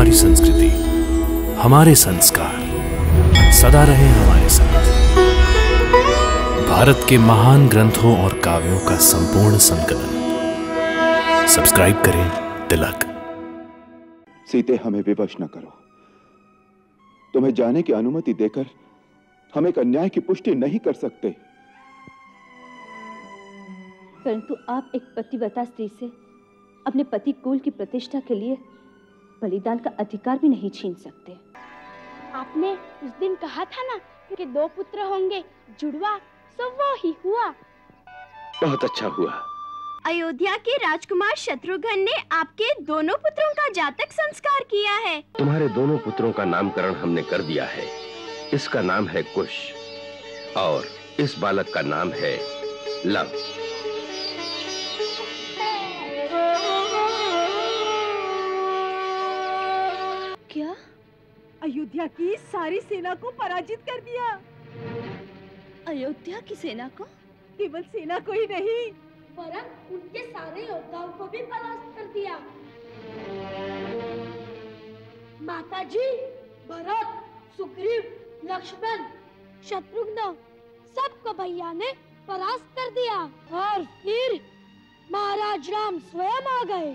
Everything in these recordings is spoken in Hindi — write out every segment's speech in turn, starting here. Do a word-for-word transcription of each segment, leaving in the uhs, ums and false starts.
हमारी संस्कृति, हमारे संस्कार सदा रहे हमारे साथ। भारत के महान ग्रंथों और काव्यों का संपूर्ण संकलन। सब्सक्राइब करें तिलक। सीते, हमें विवश न करो। तुम्हें जाने की अनुमति देकर हम एक अन्याय की पुष्टि नहीं कर सकते। परंतु आप एक पतिव्रता स्त्री से अपने पति कुल की प्रतिष्ठा के लिए बलिदान का अधिकार भी नहीं छीन सकते। आपने उस दिन कहा था ना कि दो पुत्र होंगे, जुड़वा, सो वो ही हुआ। बहुत अच्छा हुआ। अयोध्या के राजकुमार शत्रुघ्न ने आपके दोनों पुत्रों का जातक संस्कार किया है। तुम्हारे दोनों पुत्रों का नामकरण हमने कर दिया है। इसका नाम है कुश और इस बालक का नाम है लव। क्या? अयोध्या की सारी सेना को पराजित कर दिया। अयोध्या की सेना को? केवल सेना को ही नहीं, वरन उनके सारे योद्धाओं को भी परास्त कर दिया। माताजी, भरत, सुग्रीव, लक्ष्मण, शत्रुघ्न, सबको भैया ने परास्त कर दिया और फिर महाराज राम स्वयं आ गए।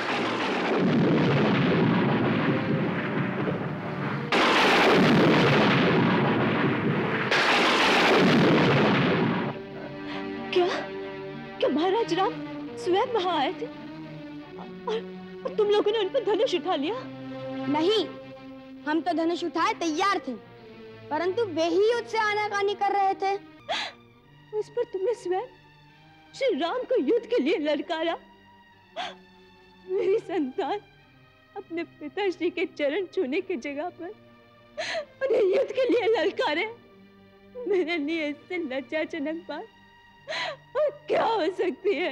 क्या? क्या महाराज राम स्वयं वहां आए थे और, और तुम लोगों ने उन पर धनुष उठा लिया? नहीं, हम तो धनुष उठाए तैयार थे, परंतु वे ही युद्ध से आनाकानी कर रहे थे। उस पर तुमने स्वयं श्री राम को युद्ध के लिए ललकारा। मेरी संतान अपने पिताश्री के चरण छूने की जगह पर उन्हें युद्ध के लिए ललकारे। मेरे लिए इससे लज्जाजनक बात और क्या हो सकती है?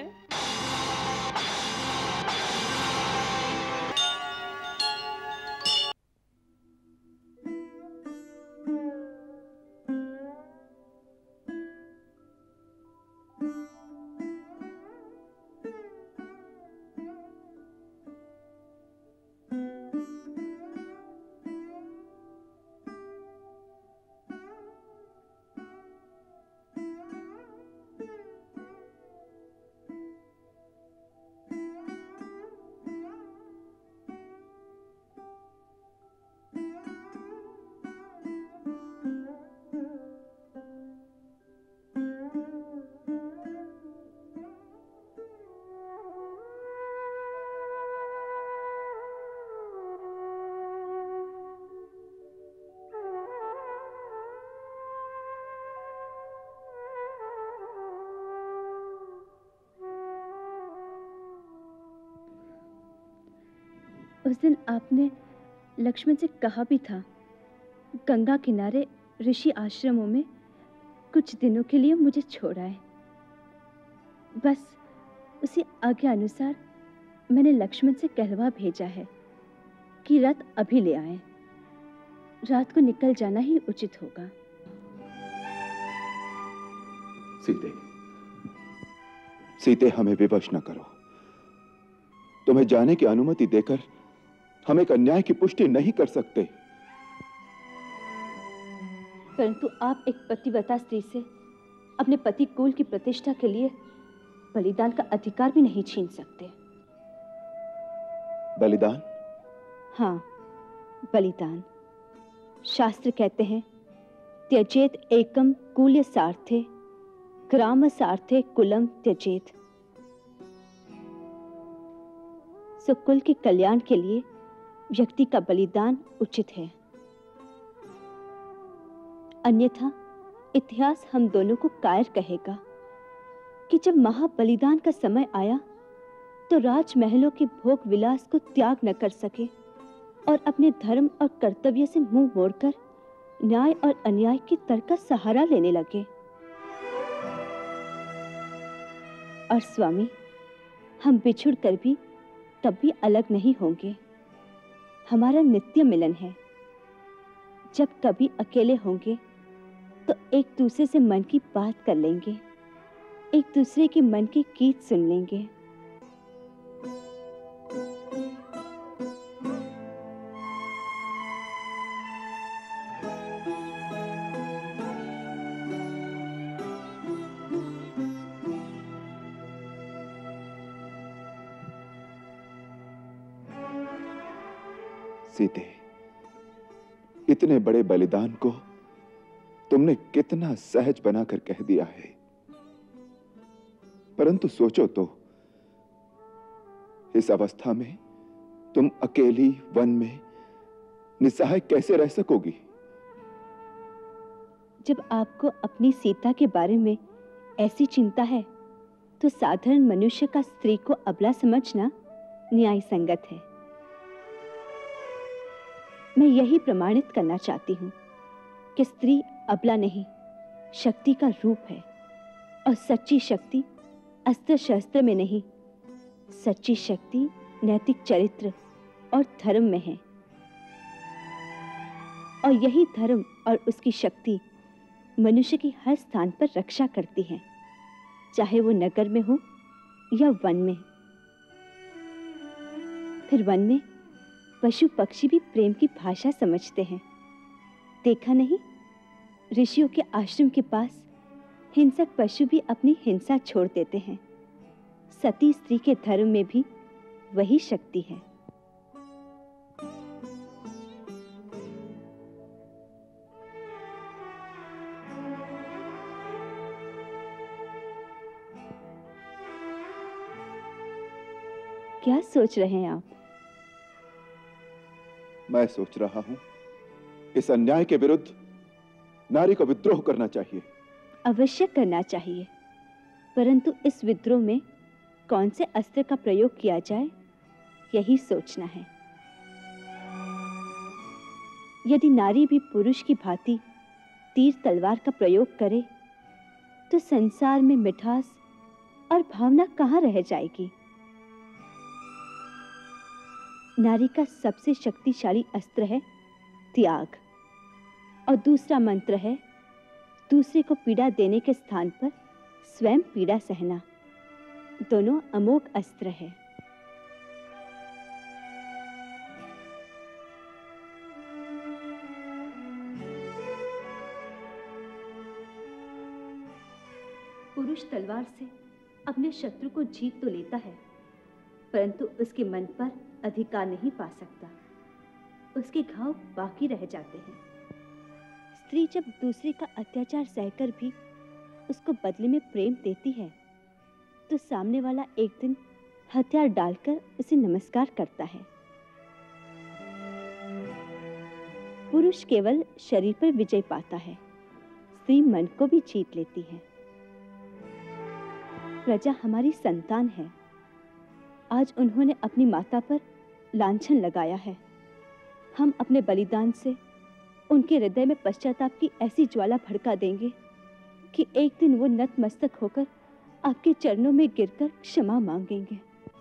उस दिन आपने लक्ष्मण से कहा भी था, गंगा किनारे ऋषि आश्रमों में कुछ दिनों के लिए मुझे छोड़ाए। बस उसी आज्ञा अनुसार मैंने लक्ष्मण से कहलवा भेजा है कि रथ अभी ले आए। रात को निकल जाना ही उचित होगा। सीते, सीते, हमें विवश न करो। तुम्हें जाने की अनुमति देकर हम एक अन्याय की पुष्टि नहीं कर सकते। परंतु आप एक पतिव्रता स्त्री से अपने पति कुल की प्रतिष्ठा के लिए बलिदान का अधिकार भी नहीं छीन सकते। बलिदान? हाँ, बलिदान। शास्त्र कहते हैं, त्यजेत एकम कुल्य सार्थे, ग्राम सार्थे कुलम त्यजेत। सो कुल के कल्याण के लिए व्यक्ति का बलिदान उचित है, अन्यथा इतिहास हम दोनों को कायर कहेगा कि जब महाबलिदान का समय आया तो राजमहलों के भोग विलास को त्याग न कर सके और अपने धर्म और कर्तव्य से मुंह मोड़कर न्याय और अन्याय के तर्क का सहारा लेने लगे। और स्वामी, हम बिछुड़ कर भी तब भी अलग नहीं होंगे। हमारा नित्य मिलन है। जब कभी अकेले होंगे तो एक दूसरे से मन की बात कर लेंगे, एक दूसरे के मन के गीत सुन लेंगे। सीते, इतने बड़े बलिदान को तुमने कितना सहज बनाकर कह दिया है, परंतु सोचो तो, इस अवस्था में तुम अकेली वन में निस्सहाय कैसे रह सकोगी? जब आपको अपनी सीता के बारे में ऐसी चिंता है, तो साधारण मनुष्य का स्त्री को अबला समझना न्याय संगत है। मैं यही प्रमाणित करना चाहती हूँ कि स्त्री अबला नहीं, शक्ति का रूप है, और सच्ची शक्ति अस्त्र शस्त्र में नहीं, सच्ची शक्ति नैतिक चरित्र और धर्म में है। और यही धर्म और उसकी शक्ति मनुष्य की हर स्थान पर रक्षा करती है, चाहे वो नगर में हो या वन में। फिर वन में पशु पक्षी भी प्रेम की भाषा समझते हैं। देखा नहीं, ऋषियों के आश्रम के पास हिंसक पशु भी अपनी हिंसा छोड़ देते हैं। सती स्त्री के धर्म में भी वही शक्ति है। क्या सोच रहे हैं आप? मैं सोच रहा हूं, इस अन्याय के विरुद्ध नारी को विद्रोह करना चाहिए। अवश्य करना चाहिए, परंतु इस विद्रोह में कौन से अस्त्र का प्रयोग किया जाए, यही सोचना है। यदि नारी भी पुरुष की भांति तीर तलवार का प्रयोग करे, तो संसार में मिठास और भावना कहाँ रह जाएगी? नारी का सबसे शक्तिशाली अस्त्र है त्याग, और दूसरा मंत्र है दूसरे को पीड़ा देने के स्थान पर स्वयं पीड़ा सहना। दोनों अमोघ अस्त्र है। पुरुष तलवार से अपने शत्रु को जीत तो लेता है, परंतु उसके मन पर अधिकार नहीं पा सकता। उसके घाव बाकी रह जाते हैं। स्त्री जब दूसरे का अत्याचार सहकर भी उसको बदले में प्रेम देती है, तो सामने वाला एक दिन हथियार डालकर उसे नमस्कार करता है। पुरुष केवल शरीर पर विजय पाता है, स्त्री मन को भी जीत लेती है। प्रजा हमारी संतान है। आज उन्होंने अपनी माता पर लांछन लगाया है। हम अपने बलिदान से उनके हृदय में पश्चाताप की ऐसी ज्वाला भड़का देंगे कि एक दिन वो नतमस्तक होकर आपके चरणों में गिरकर क्षमा मांगेंगे।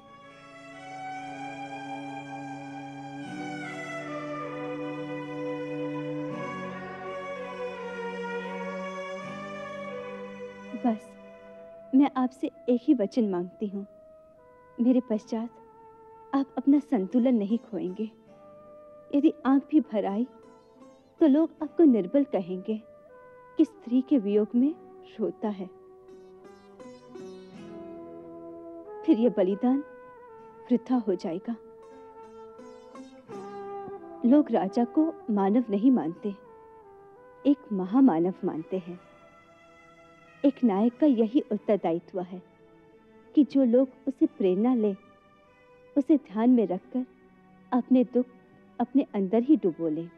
बस मैं आपसे एक ही वचन मांगती हूँ, मेरे पश्चात आप अपना संतुलन नहीं खोएंगे। यदि आंख भी भर आई तो लोग आपको निर्बल कहेंगे कि स्त्री के वियोग में रोता है। फिर यह बलिदान वृथा हो जाएगा। लोग राजा को मानव नहीं मानते, एक महामानव मानते हैं। एक नायक का यही उत्तरदायित्व है कि जो लोग उसे प्रेरणा ले, उसे ध्यान में रखकर अपने दुख अपने अंदर ही डुबो ले।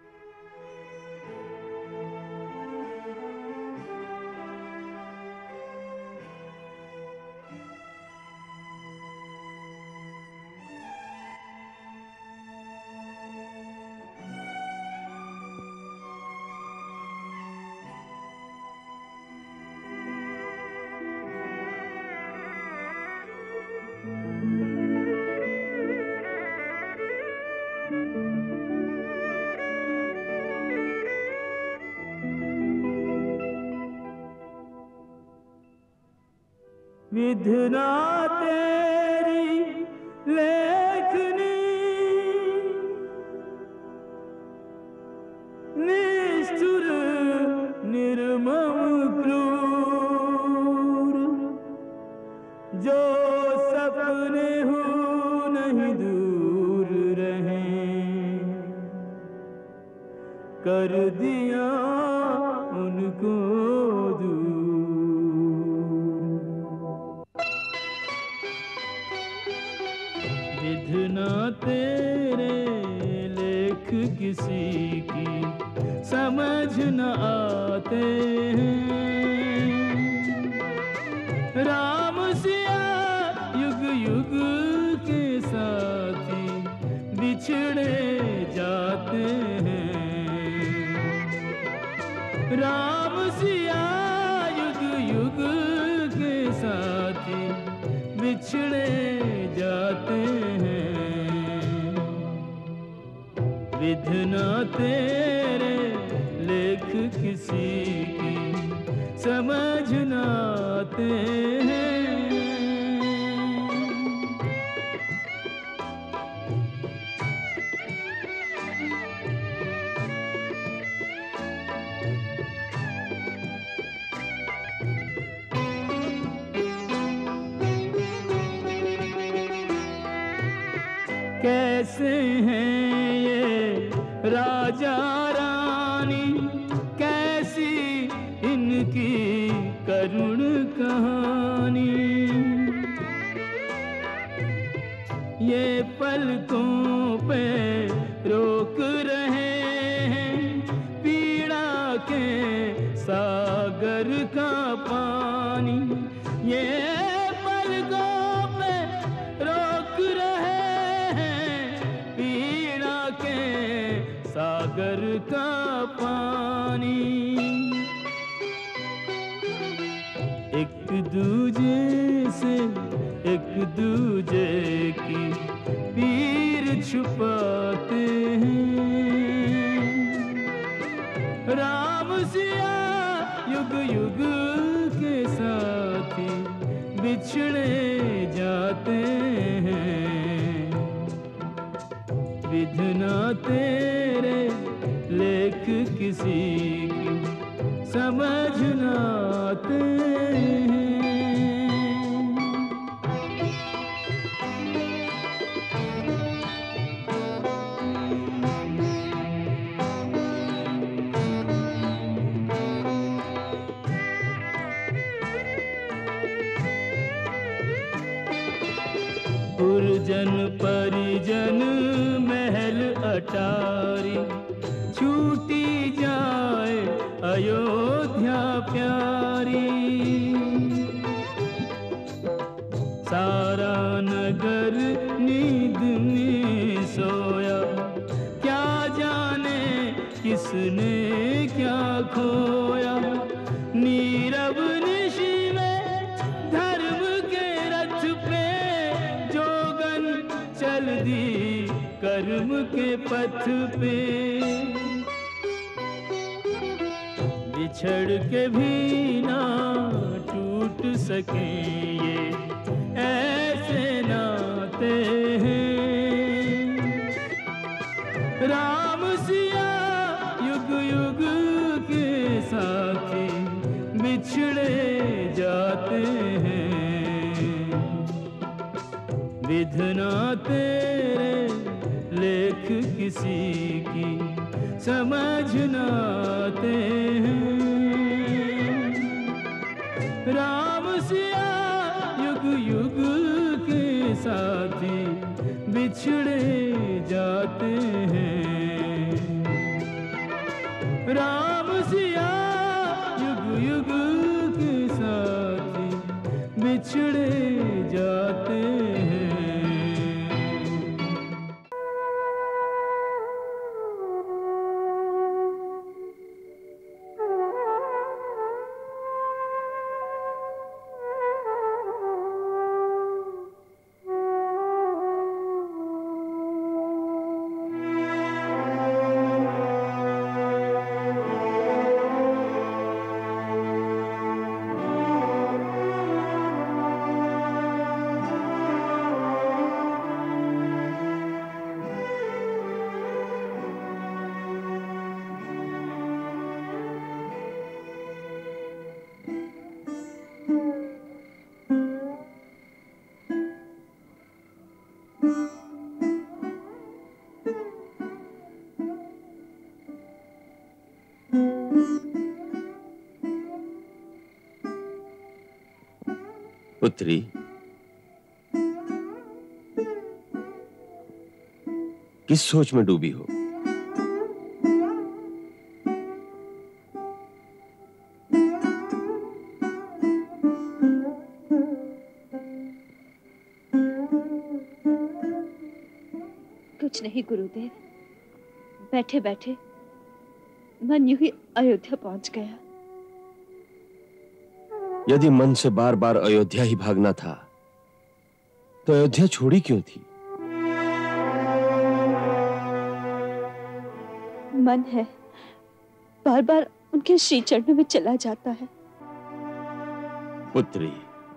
विधना तेरी लेखनी निष्ठुर निर्मम क्रूर, जो सपने हो नहीं दूर रहे। कर दिया उनको दूर। विधना तेरे लेख किसी की समझ न आते हैं। राम सिया युग युग के साथी बिछड़े जाते हैं। राम सिया युग युग के साथी बिछड़े जाते हैं। विधना तेरे लेख किसी की समझ न आते हैं। कैसे हैं ये राजा रानी, कैसी इनकी करुण कहानी। ये पलकों पे रोक रहे हैं पीड़ा के सागर का पानी। ये पलकों पे रोक रहे हैं पीड़ा के सागर का पानी। एक दूजे से एक दूजे की पीर छुपाते हैं। राम सिया युग युग के साथी बिछड़े जाते हैं। विधना तेरे लेख किसी की समझ न आते हैं। पुरजन परिजन महल अटारी छूटी जाए अयोध्या प्यारी। सारा नगर नींद में सोया, क्या जाने किसने क्या खोया। नीरव निशी में धर्म के रथ पे जोगन चल दी कर्म के पथ पे। बिछड़ के भी ना टूट सके ये ऐसे नाते हैं। राम सिया युग युग के साथी बिछड़े जाते हैं। विधना तेरे लेख किसी की समझ न आते हैं। राम सिया युग युग के साथी बिछड़े जाते हैं। राम सिया युग युग के साथी बिछड़े जाते हैं। पुत्री, किस सोच में डूबी हो? कुछ नहीं गुरुदेव, बैठे बैठे मन यूं ही अयोध्या पहुंच गया। यदि मन से बार बार अयोध्या ही भागना था तो अयोध्या छोड़ी क्यों थी? मन है बार बार उनके श्री चरणों में चला जाता है। पुत्री,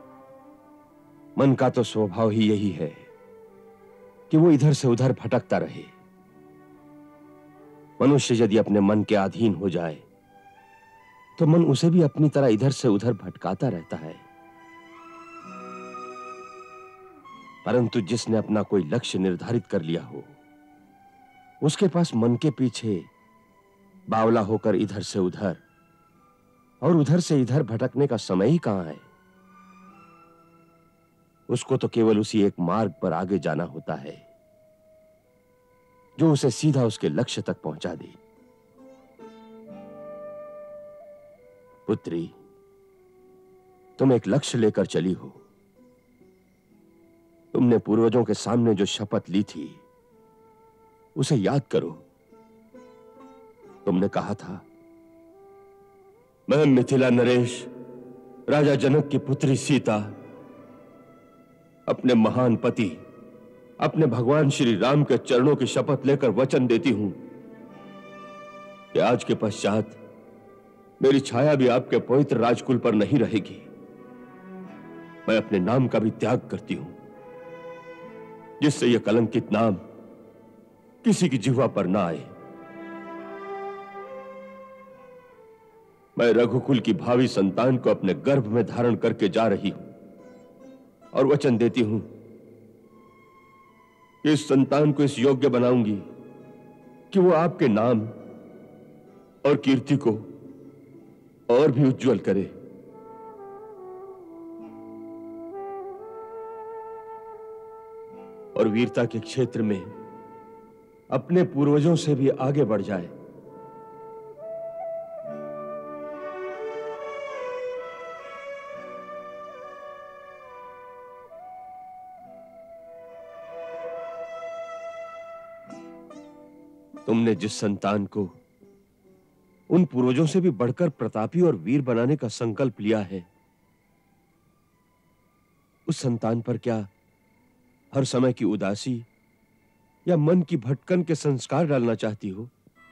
मन का तो स्वभाव ही यही है कि वो इधर से उधर भटकता रहे। मनुष्य यदि अपने मन के अधीन हो जाए तो मन उसे भी अपनी तरह इधर से उधर भटकाता रहता है। परंतु जिसने अपना कोई लक्ष्य निर्धारित कर लिया हो, उसके पास मन के पीछे बावला होकर इधर से उधर और उधर से इधर भटकने का समय ही कहां है। उसको तो केवल उसी एक मार्ग पर आगे जाना होता है जो उसे सीधा उसके लक्ष्य तक पहुंचा दे। पुत्री, तुम एक लक्ष्य लेकर चली हो। तुमने पूर्वजों के सामने जो शपथ ली थी उसे याद करो। तुमने कहा था, मैं मिथिला नरेश, राजा जनक की पुत्री सीता, अपने महान पति, अपने भगवान श्री राम के चरणों की शपथ लेकर वचन देती हूं कि आज के पश्चात मेरी छाया भी आपके पवित्र राजकुल पर नहीं रहेगी। मैं अपने नाम का भी त्याग करती हूं, जिससे यह कलंकित नाम किसी की जिह्वा पर ना आए। मैं रघुकुल की भावी संतान को अपने गर्भ में धारण करके जा रही हूं और वचन देती हूं कि इस संतान को इस योग्य बनाऊंगी कि वो आपके नाम और कीर्ति को और भी उज्जवल करे। और वीरता के क्षेत्र में अपने पूर्वजों से भी आगे बढ़ जाए। तुमने जिस संतान को उन पूर्वजों से भी बढ़कर प्रतापी और वीर बनाने का संकल्प लिया है, उस संतान पर क्या हर समय की उदासी या मन की भटकन के संस्कार डालना चाहती हो?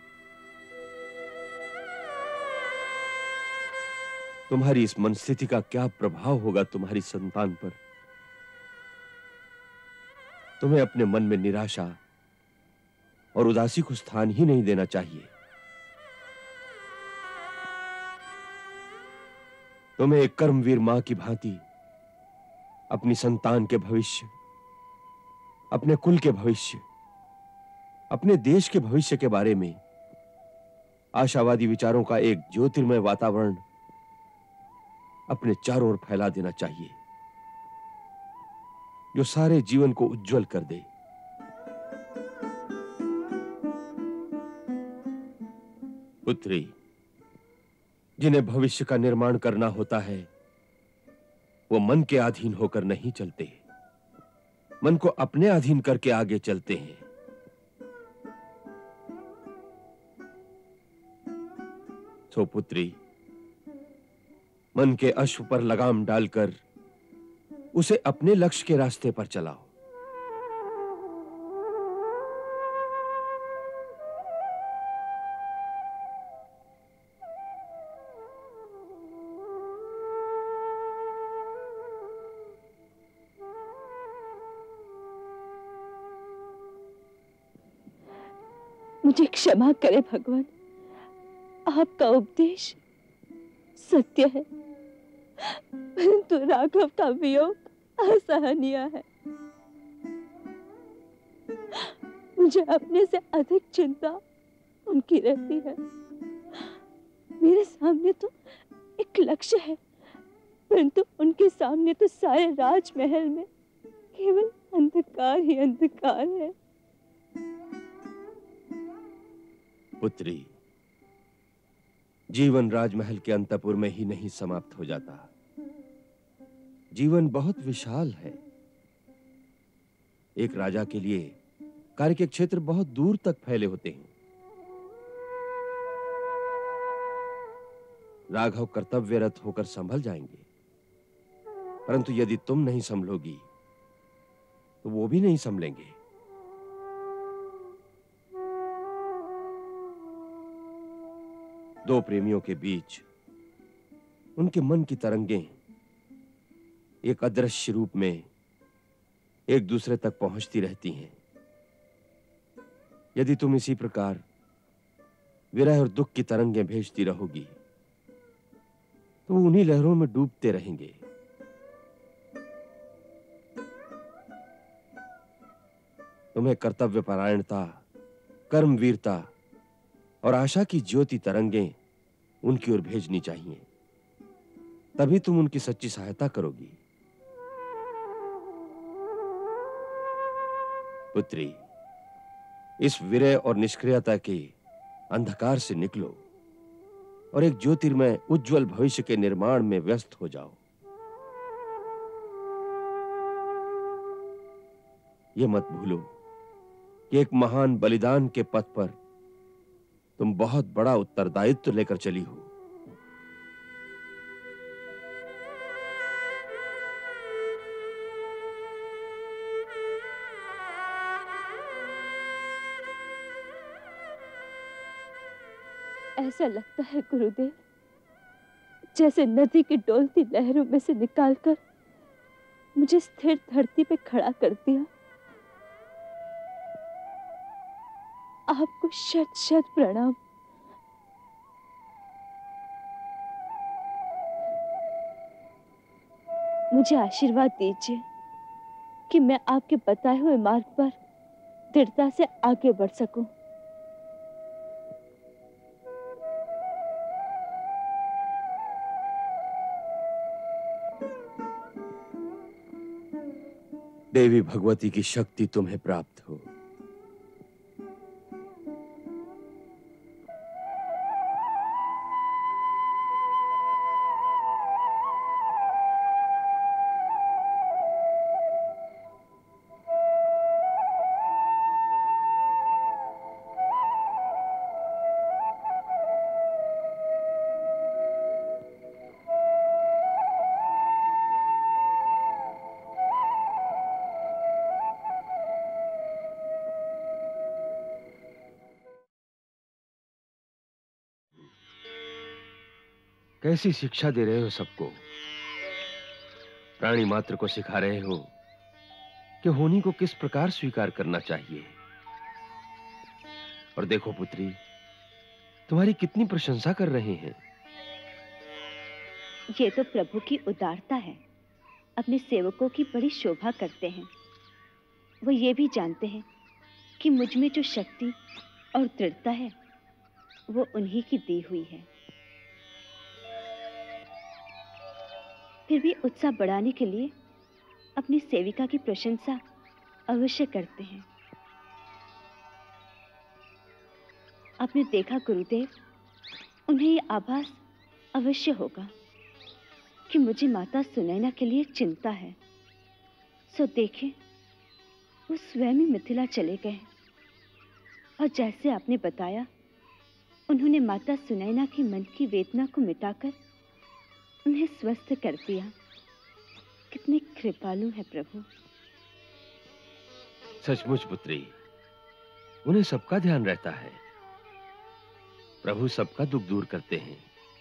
तुम्हारी इस मनस्थिति का क्या प्रभाव होगा तुम्हारी संतान पर? तुम्हें अपने मन में निराशा और उदासी को स्थान ही नहीं देना चाहिए। तुम्हें एक कर्मवीर मां की भांति अपनी संतान के भविष्य, अपने कुल के भविष्य, अपने देश के भविष्य के बारे में आशावादी विचारों का एक ज्योतिर्मय वातावरण अपने चारों ओर फैला देना चाहिए, जो सारे जीवन को उज्जवल कर दे। पुत्री, जिन्हें भविष्य का निर्माण करना होता है वो मन के अधीन होकर नहीं चलते, मन को अपने अधीन करके आगे चलते हैं। सो पुत्री, मन के अश्व पर लगाम डालकर उसे अपने लक्ष्य के रास्ते पर चलाओ। मुझे क्षमा करे भगवान, आपका उपदेश सत्य है, परंतु राघव का वियोग असहनीय है। मुझे अपने से अधिक चिंता उनकी रहती है। मेरे सामने तो एक लक्ष्य है परंतु उनके सामने तो सारे राजमहल में केवल अंधकार ही अंधकार है। पुत्री, जीवन राजमहल के अंतपुर में ही नहीं समाप्त हो जाता। जीवन बहुत विशाल है। एक राजा के लिए कार्य के क्षेत्र बहुत दूर तक फैले होते हैं। राघव कर्तव्यरत होकर संभल जाएंगे, परंतु यदि तुम नहीं संभलोगी तो वो भी नहीं संभलेंगे। दो प्रेमियों के बीच उनके मन की तरंगें एक अदृश्य रूप में एक दूसरे तक पहुंचती रहती हैं। यदि तुम इसी प्रकार विरह और दुख की तरंगें भेजती रहोगी तो उन्हीं लहरों में डूबते रहेंगे। तुम्हें कर्तव्य परायणता, कर्मवीरता और आशा की ज्योति तरंगें उनकी ओर भेजनी चाहिए, तभी तुम उनकी सच्ची सहायता करोगी। पुत्री, इस विरह और निष्क्रियता के अंधकार से निकलो और एक ज्योतिर्मय उज्जवल भविष्य के निर्माण में व्यस्त हो जाओ। ये मत भूलो कि एक महान बलिदान के पथ पर तुम बहुत बड़ा उत्तरदायित्व लेकर चली हो। ऐसा लगता है गुरुदेव, जैसे नदी की डोलती लहरों में से निकालकर मुझे स्थिर धरती पे खड़ा कर दिया। आपको शत शत प्रणाम। मुझे आशीर्वाद दीजिए कि मैं आपके बताए हुए मार्ग पर दृढ़ता से आगे बढ़ सकूं। देवी भगवती की शक्ति तुम्हें प्राप्त हो। कैसी शिक्षा दे रहे हो सबको। प्राणी मात्र को सिखा रहे हो कि होनी को किस प्रकार स्वीकार करना चाहिए। और देखो पुत्री, तुम्हारी कितनी प्रशंसा कर रहे हैं। ये तो प्रभु की उदारता है। अपने सेवकों की बड़ी शोभा करते हैं। वो ये भी जानते हैं कि मुझ में जो शक्ति और दृढ़ता है वो उन्हीं की दी हुई है। फिर भी उत्साह बढ़ाने के लिए अपनी सेविका की प्रशंसा अवश्य करते हैं। आपने देखा गुरुदेव, उन्हें यह आभास अवश्य होगा कि मुझे माता सुनैना के लिए चिंता है। सो देखें, वो स्वयं ही मिथिला चले गए और जैसे आपने बताया, उन्होंने माता सुनैना की मन की वेदना को मिटाकर उन्हें स्वस्थ कर दिया। कितने कृपालु है प्रभु। सचमुच पुत्री, उन्हें सबका ध्यान रहता है। प्रभु सबका दुख दूर करते हैं।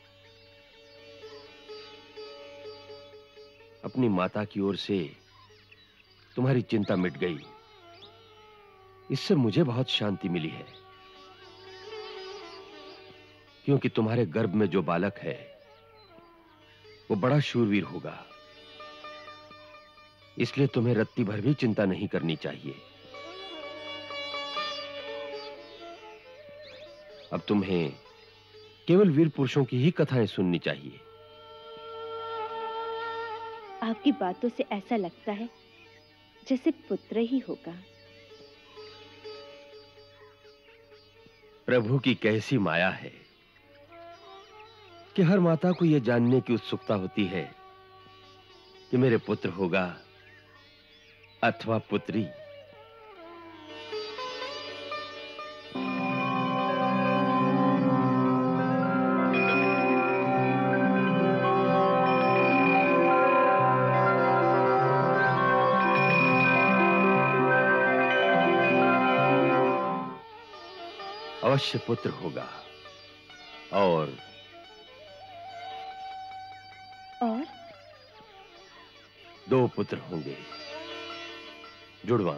अपनी माता की ओर से तुम्हारी चिंता मिट गई, इससे मुझे बहुत शांति मिली है। क्योंकि तुम्हारे गर्भ में जो बालक है वो बड़ा शूरवीर होगा, इसलिए तुम्हें रत्ती भर भी चिंता नहीं करनी चाहिए। अब तुम्हें केवल वीर पुरुषों की ही कथाएं सुननी चाहिए। आपकी बातों से ऐसा लगता है जैसे पुत्र ही होगा। प्रभु की कैसी माया है कि हर माता को यह जानने की उत्सुकता होती है कि मेरे पुत्र होगा अथवा पुत्री। अवश्य पुत्र होगा और और दो पुत्र होंगे, जुड़वा।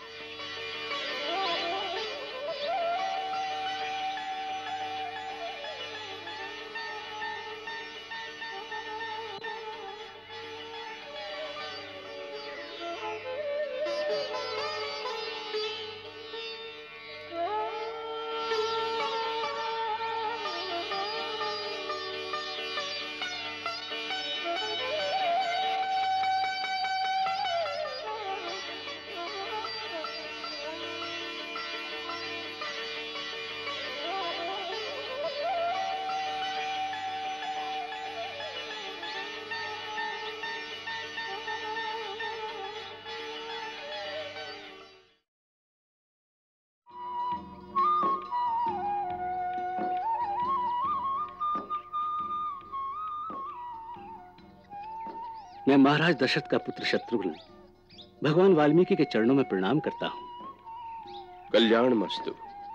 मैं महाराज दशरथ का पुत्र शत्रुघ्न भगवान वाल्मीकि के चरणों में प्रणाम करता हूं। कल्याण मस्तु।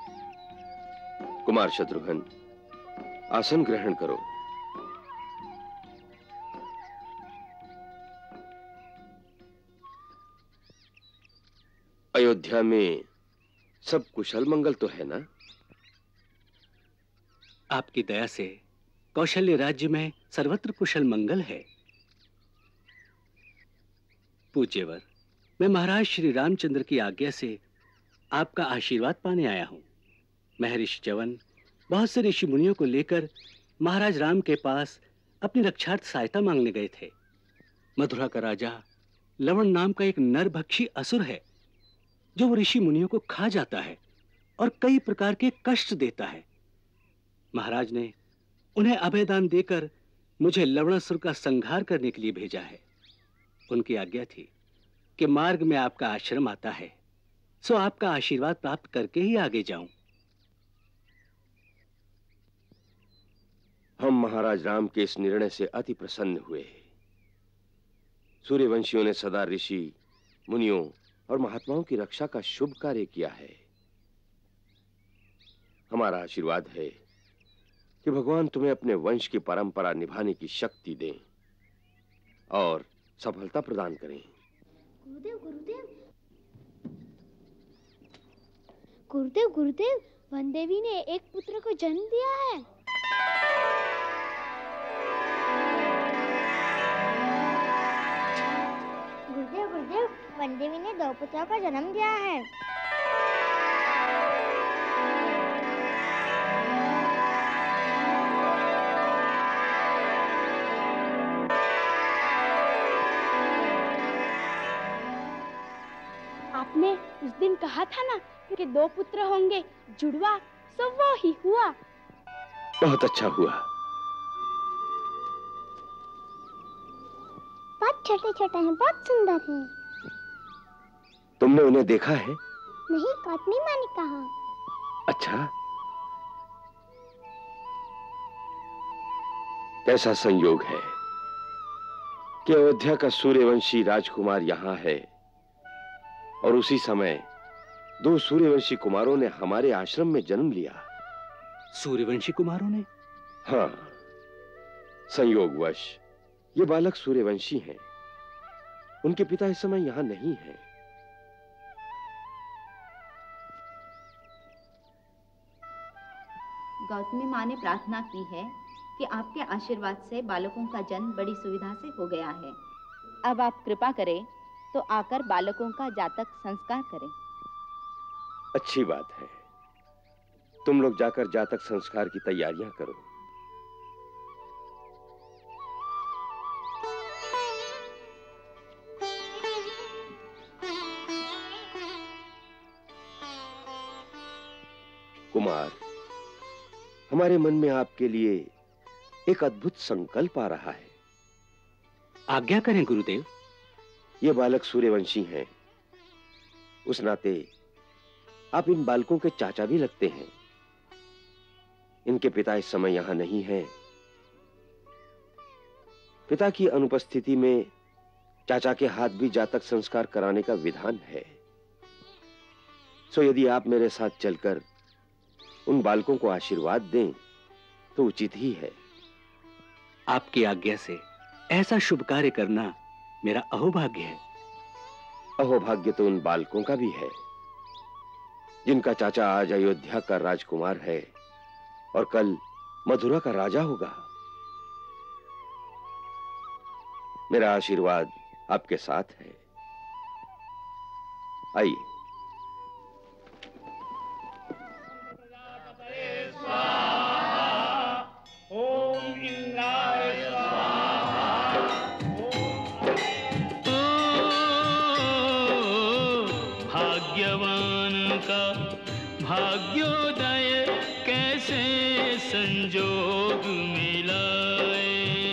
कुमार शत्रुघ्न, आसन ग्रहण करो। अयोध्या में सब कुशल मंगल तो है ना? आपकी दया से कौशल्य राज्य में सर्वत्र कुशल मंगल है। पूज्यवर, मैं महाराज श्री रामचंद्र की आज्ञा से आपका आशीर्वाद पाने आया हूं। महर्षि च्यवन बहुत से ऋषि मुनियों को लेकर महाराज राम के पास अपनी रक्षार्थ सहायता मांगने गए थे। मथुरा का राजा लवण नाम का एक नरभक्षी असुर है जो वो ऋषि मुनियों को खा जाता है और कई प्रकार के कष्ट देता है। महाराज ने उन्हें अभयदान देकर मुझे लवणासुर का संहार करने के लिए भेजा है। उनकी आज्ञा थी कि मार्ग में आपका आश्रम आता है, सो आपका आशीर्वाद प्राप्त करके ही आगे जाऊं। हम महाराज राम के इस निर्णय से अति प्रसन्न हुए। सूर्यवंशियों ने सदा ऋषि मुनियों और महात्माओं की रक्षा का शुभ कार्य किया है। हमारा आशीर्वाद है कि भगवान तुम्हें अपने वंश की परंपरा निभाने की शक्ति दें और सफलता प्रदान करें। गुरुदेव गुरुदेव गुरुदेव गुरुदेव वनदेवी ने एक पुत्र को जन्म दिया है। गुरुदेव गुरुदेव वनदेवी ने दो पुत्रों का जन्म दिया है। आपने उस दिन कहा था ना कि दो पुत्र होंगे, जुड़वा, सो वो ही हुआ। बहुत अच्छा हुआ। बहुत छोटे छोटे हैं, बहुत सुंदर हैं। तुमने उन्हें देखा है? नहीं, काटनी माँ ने कहा। अच्छा, कैसा संयोग है कि अयोध्या का सूर्यवंशी राजकुमार यहाँ है और उसी समय दो सूर्यवंशी कुमारों ने हमारे आश्रम में जन्म लिया। सूर्यवंशी कुमारों ने? हाँ, संयोगवश ये बालक सूर्यवंशी हैं। उनके पिता इस समय यहां नहीं हैं। गौतमी माँ ने प्रार्थना की है कि आपके आशीर्वाद से बालकों का जन्म बड़ी सुविधा से हो गया है। अब आप कृपा करें तो आकर बालकों का जातक संस्कार करें। अच्छी बात है। तुम लोग जाकर जातक संस्कार की तैयारियां करो। कुमार, हमारे मन में आपके लिए एक अद्भुत संकल्प आ रहा है। आज्ञा करें गुरुदेव। ये बालक सूर्यवंशी हैं। उस नाते आप इन बालकों के चाचा भी लगते हैं। इनके पिता इस समय यहां नहीं हैं। पिता की अनुपस्थिति में चाचा के हाथ भी जातक संस्कार कराने का विधान है। सो यदि आप मेरे साथ चलकर उन बालकों को आशीर्वाद दें तो उचित ही है। आपकी आज्ञा से ऐसा शुभ कार्य करना मेरा अहोभाग्य है। अहोभाग्य तो उन बालकों का भी है जिनका चाचा आज अयोध्या का राजकुमार है और कल मथुरा का राजा होगा। मेरा आशीर्वाद आपके साथ है। आइए। ओम इंद्राय भाग्यवान का भाग्योदय कैसे संजोग मिलाए।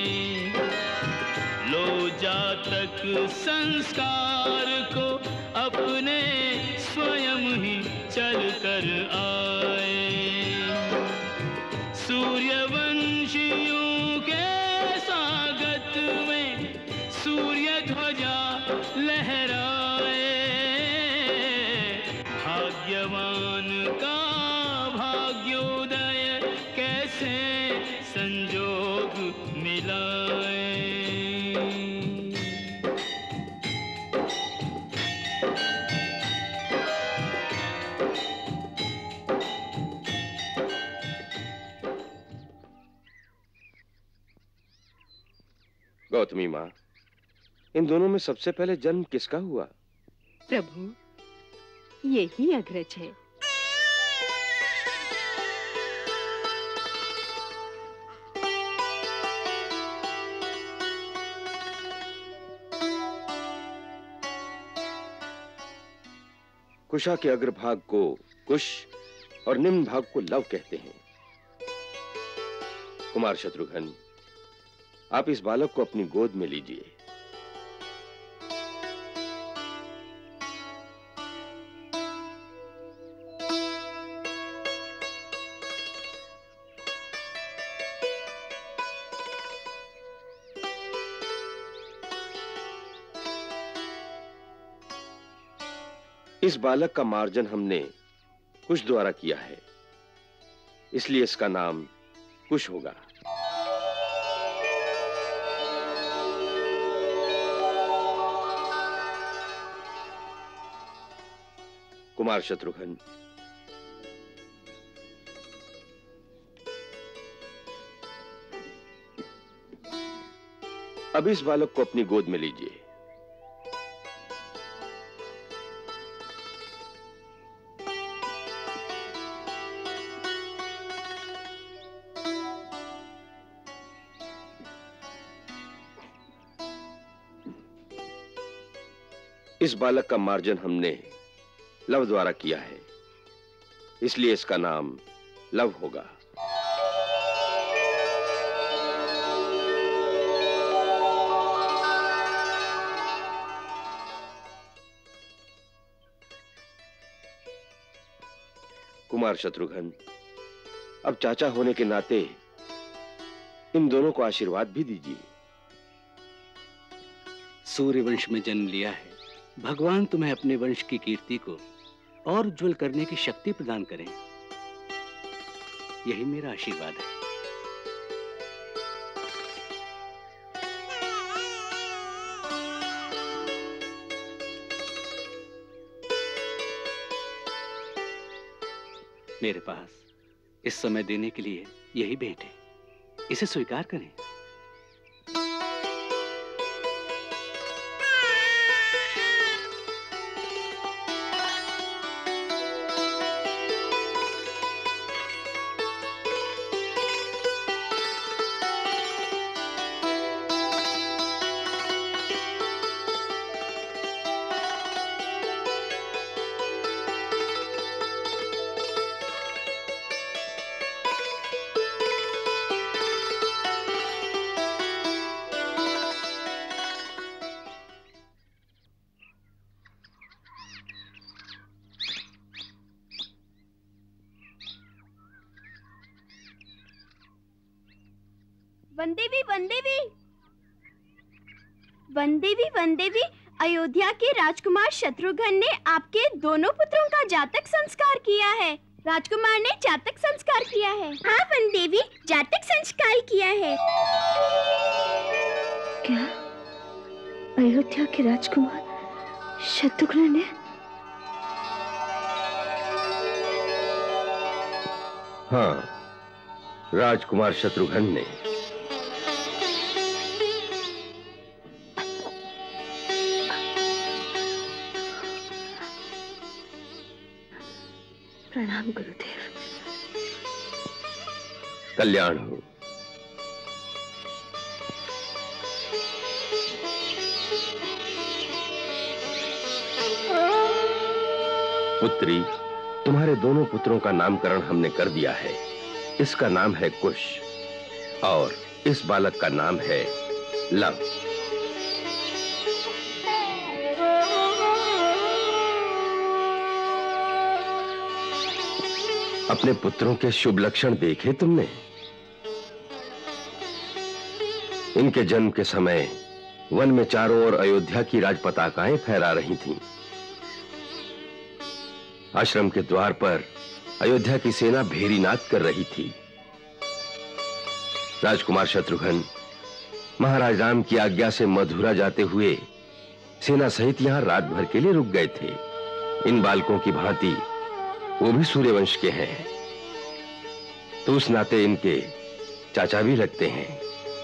लो जातक संस्कार को अपने स्वयं ही चल कर आए। सूर्यवंशियों के स्वागत में सूर्य ध्वजा लहराए। भाग्यवान का भाग्योदय कैसे संजोग मिलाए। गौतमी माँ, इन दोनों में सबसे पहले जन्म किसका हुआ? प्रभु, यही अग्रज है। कुशा के अग्रभाग को कुश और निम्न भाग को लव कहते हैं। कुमार शत्रुघ्न, आप इस बालक को अपनी गोद में लीजिए। इस बालक का मार्जन हमने कुश द्वारा किया है, इसलिए इसका नाम कुश होगा। कुमार शत्रुघ्न, अब इस बालक को अपनी गोद में लीजिए। इस बालक का मार्जन हमने लव द्वारा किया है, इसलिए इसका नाम लव होगा। कुमार शत्रुघ्न, अब चाचा होने के नाते इन दोनों को आशीर्वाद भी दीजिए। सूर्यवंश में जन्म लिया है, भगवान तुम्हें अपने वंश की कीर्ति को और उज्जवल करने की शक्ति प्रदान करें, यही मेरा आशीर्वाद है। मेरे पास इस समय देने के लिए यही भेंट है, इसे स्वीकार करें। वनदेवी वनदेवी वनदेवी वनदेवी, अयोध्या के राजकुमार शत्रुघ्न ने आपके दोनों पुत्रों का जातक संस्कार किया है। राजकुमार ने जातक संस्कार किया है। हाँ वनदेवी, जातक संस्कार किया है। क्या अयोध्या के राजकुमार शत्रुघ्न ने? हाँ, राजकुमार शत्रुघ्न ने। प्रणाम गुरुदेव। कल्याण हो। पुत्री, तुम्हारे दोनों पुत्रों का नामकरण हमने कर दिया है। इसका नाम है कुश और इस बालक का नाम है लव। अपने पुत्रों के शुभ लक्षण देखे तुमने? इनके जन्म के समय वन में चारों ओर अयोध्या की राज पताकाएं फहरा रही थीं। आश्रम के द्वार पर अयोध्या की सेना भेरी नाद कर रही थी। राजकुमार शत्रुघ्न महाराज राम की आज्ञा से मथुरा जाते हुए सेना सहित यहां रात भर के लिए रुक गए थे। इन बालकों की भांति वो भी सूर्यवंश के हैं, तो उस नाते इनके चाचा भी लगते हैं।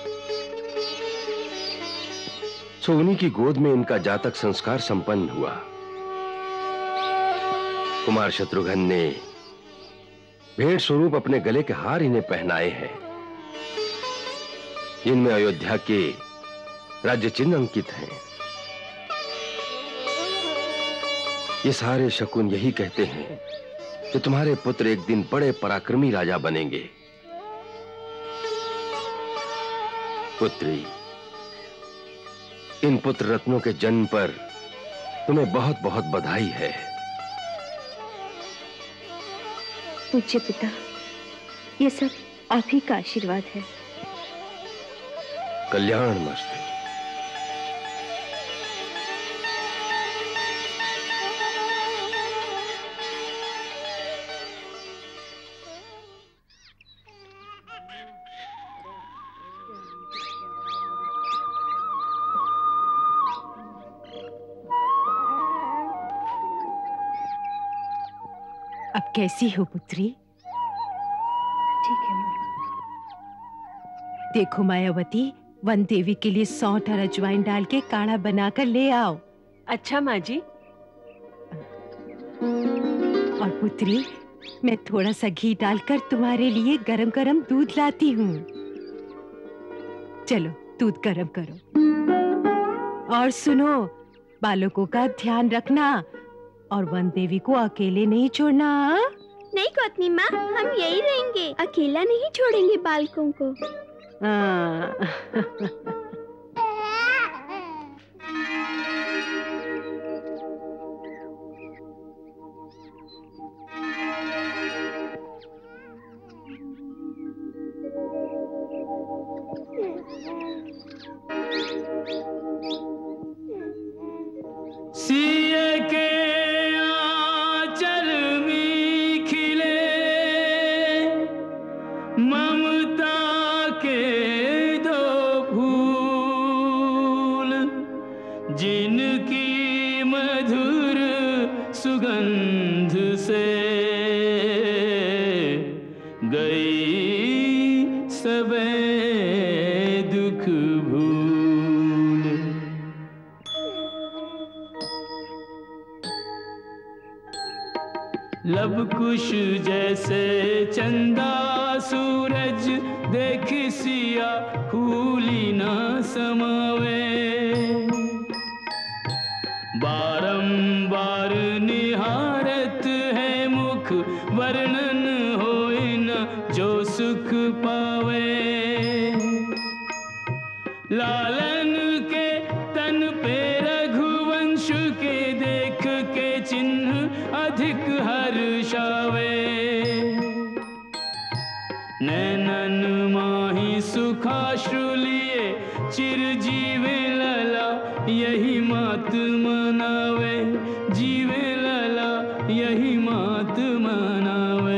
सो उन्हीं की गोद में इनका जातक संस्कार संपन्न हुआ। कुमार शत्रुघ्न ने भेंट स्वरूप अपने गले के हार इन्हें पहनाए हैं, जिनमें अयोध्या के राज्य चिन्ह अंकित हैं। ये सारे शकुन यही कहते हैं कि तुम्हारे पुत्र एक दिन बड़े पराक्रमी राजा बनेंगे। पुत्री, इन पुत्र रत्नों के जन्म पर तुम्हें बहुत बहुत बधाई है। पूज्य पिता, ये सब आप ही का आशीर्वाद है। कल्याण मस्तु। अब कैसी हो पुत्री? ठीक है माँ। देखो मायावती, वन देवी के लिए सौंठ और अजवाइन डाल के काढ़ा बनाकर ले आओ। अच्छा माँ जी। और पुत्री, मैं थोड़ा सा घी डालकर तुम्हारे लिए गरम गरम दूध लाती हूँ। चलो दूध गरम करो। और सुनो, बालकों का ध्यान रखना और वन देवी को अकेले नहीं छोड़ना। नहीं कोतनी माँ, हम यही रहेंगे, अकेला नहीं छोड़ेंगे बालकों को। हाँ। सिए के आंचल में खिले ममता के दो फूल, जिनकी मधुर सुगंध से गई सबे दुख भूल। लब कुश जैसे चंदा सूरज, देख सिया फूली ना समावे। बारंबार निहारत है मुख, वर्णन होए न जो सुख पावे। लालन के तन पे रघुवंश के देख के चिन्ह अधिक हर्षावे। नैनन माही ही सुखाश्रु लिए चिर जीवे लला यही मात मनावे, जीवे लला यही मात मनावे।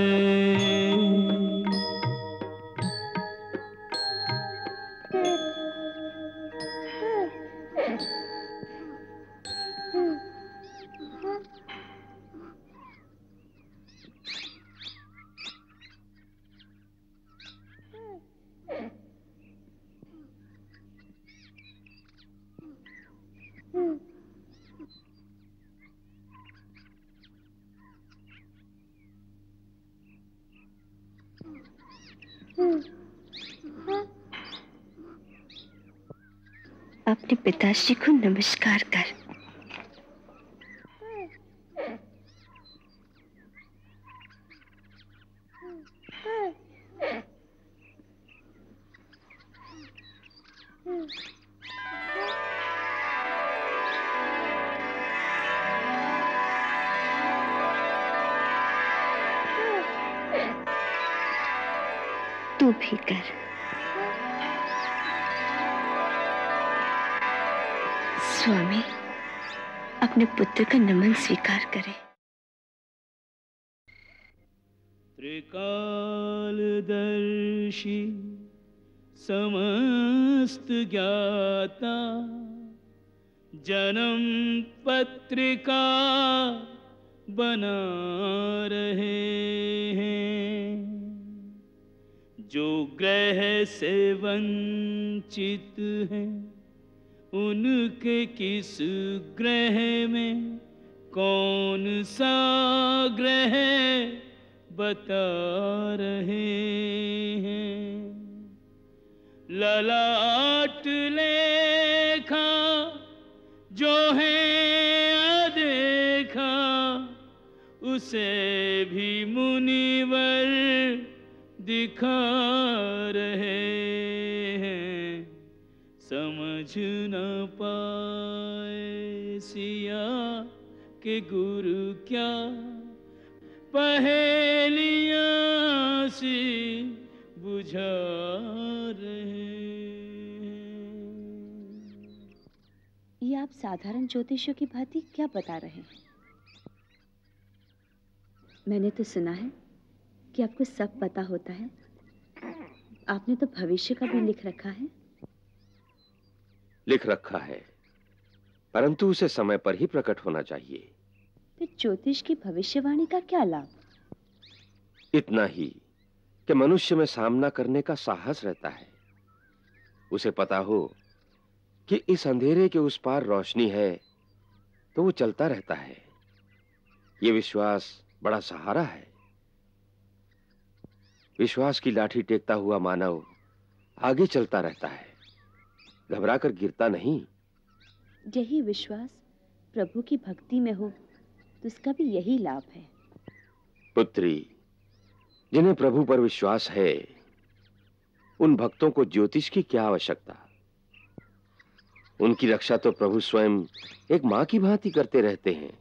अपने पिताश्री को नमस्कार कर। तू भी कर। स्वामी अपने पुत्र का नमन स्वीकार करें। त्रिकालदर्शी समस्त ज्ञाता जन्म पत्रिका बना रहे हैं, जो ग्रह से वंचित हैं उनके किस ग्रह में कौन सा ग्रह बता रहे हैं। ललाट लेखा जो है अदेखा उसे भी मुनिवर दिखा रहे हैं। समझ न पाए सिया के गुरु क्या पहेलियां सी बुझा रहे। ये आप साधारण ज्योतिषियों की भांति क्या बता रहे हैं? मैंने तो सुना है कि आपको सब पता होता है। आपने तो भविष्य का भी लिख रखा है। लिख रखा है, परंतु उसे समय पर ही प्रकट होना चाहिए। फिर ज्योतिष की भविष्यवाणी का क्या लाभ? इतना ही कि मनुष्य में सामना करने का साहस रहता है। उसे पता हो कि इस अंधेरे के उस पार रोशनी है तो वो चलता रहता है। ये विश्वास बड़ा सहारा है। विश्वास की लाठी टेकता हुआ मानव आगे चलता रहता है, घबरा कर गिरता नहीं। यही विश्वास प्रभु की भक्ति में हो तो उसका भी यही लाभ है। पुत्री, जिन्हें प्रभु पर विश्वास है उन भक्तों को ज्योतिष की क्या आवश्यकता। उनकी रक्षा तो प्रभु स्वयं एक मां की भांति करते रहते हैं।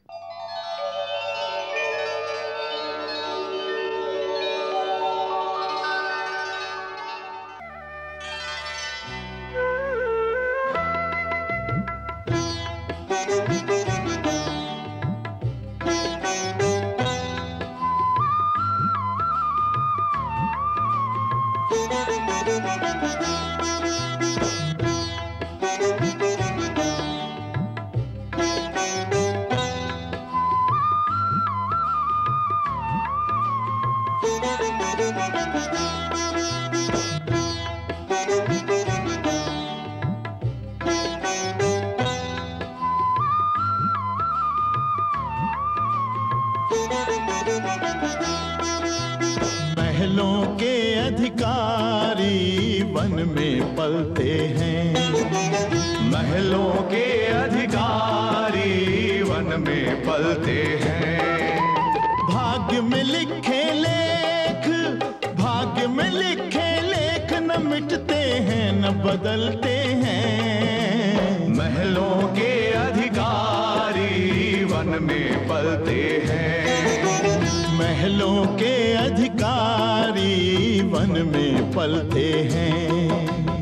महलों के अधिकारी वन में पलते हैं। महलों के अधिकारी वन में पलते हैं। भाग्य में लिखे लेख, भाग्य में लिखे लेख न मिटते हैं न बदलते हैं। महलों के अधिकारी वन में पलते हैं। महलों के अधिकारी बिहारी वन में पलते हैं।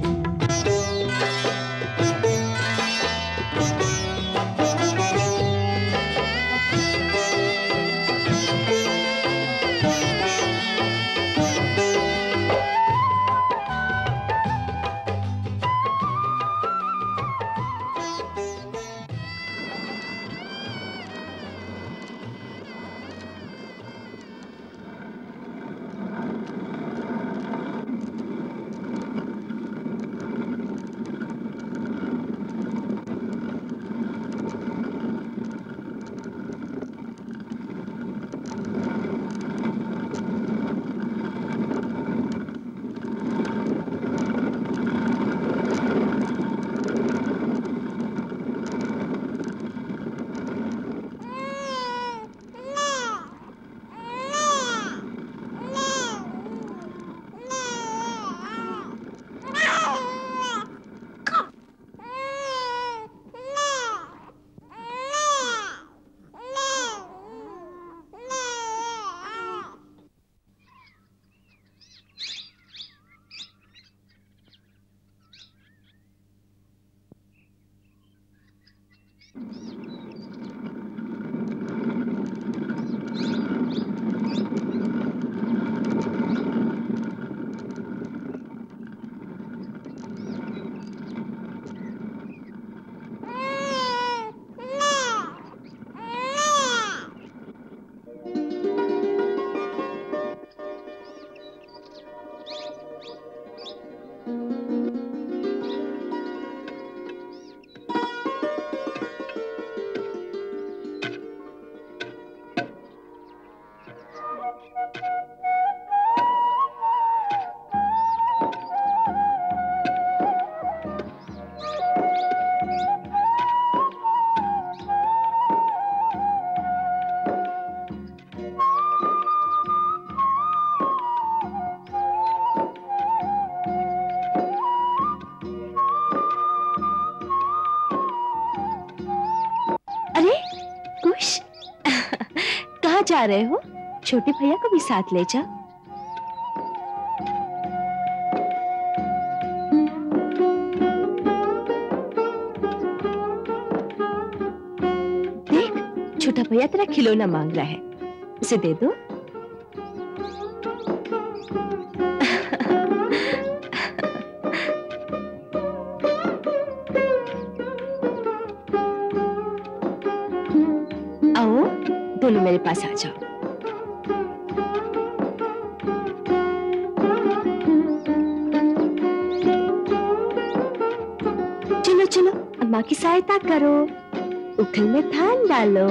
जा रहे हो? छोटे भैया को भी साथ ले जाओ। देख, छोटा भैया तेरा खिलौना मांग रहा है, उसे दे दो। दोनों मेरे पास आ जाओ। चलो चलो अम्मा की सहायता करो, उखल में धान डालो।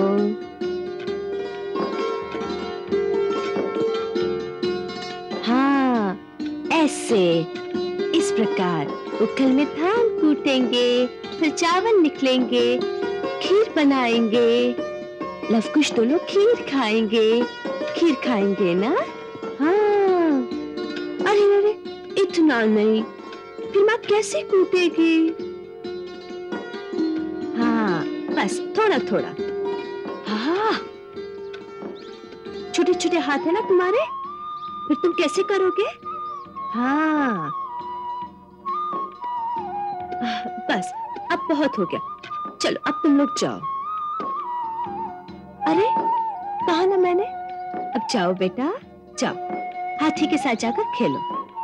हाँ ऐसे, इस प्रकार उखल में धान कूटेंगे, फिर चावल निकलेंगे, खीर बनाएंगे। लवकुश दोनों खीर खाएंगे, खीर खाएंगे ना? हाँ। अरे अरे इतना नहीं, फिर माँ कैसे कूटेगी? हाँ बस थोड़ा थोड़ा। हाँ छोटे छोटे हाथ है ना तुम्हारे, फिर तुम कैसे करोगे? हाँ बस अब बहुत हो गया, चलो अब तुम लोग जाओ। अरे कहा ना मैंने, अब जाओ बेटा जाओ, हाथी के साथ जाकर खेलो।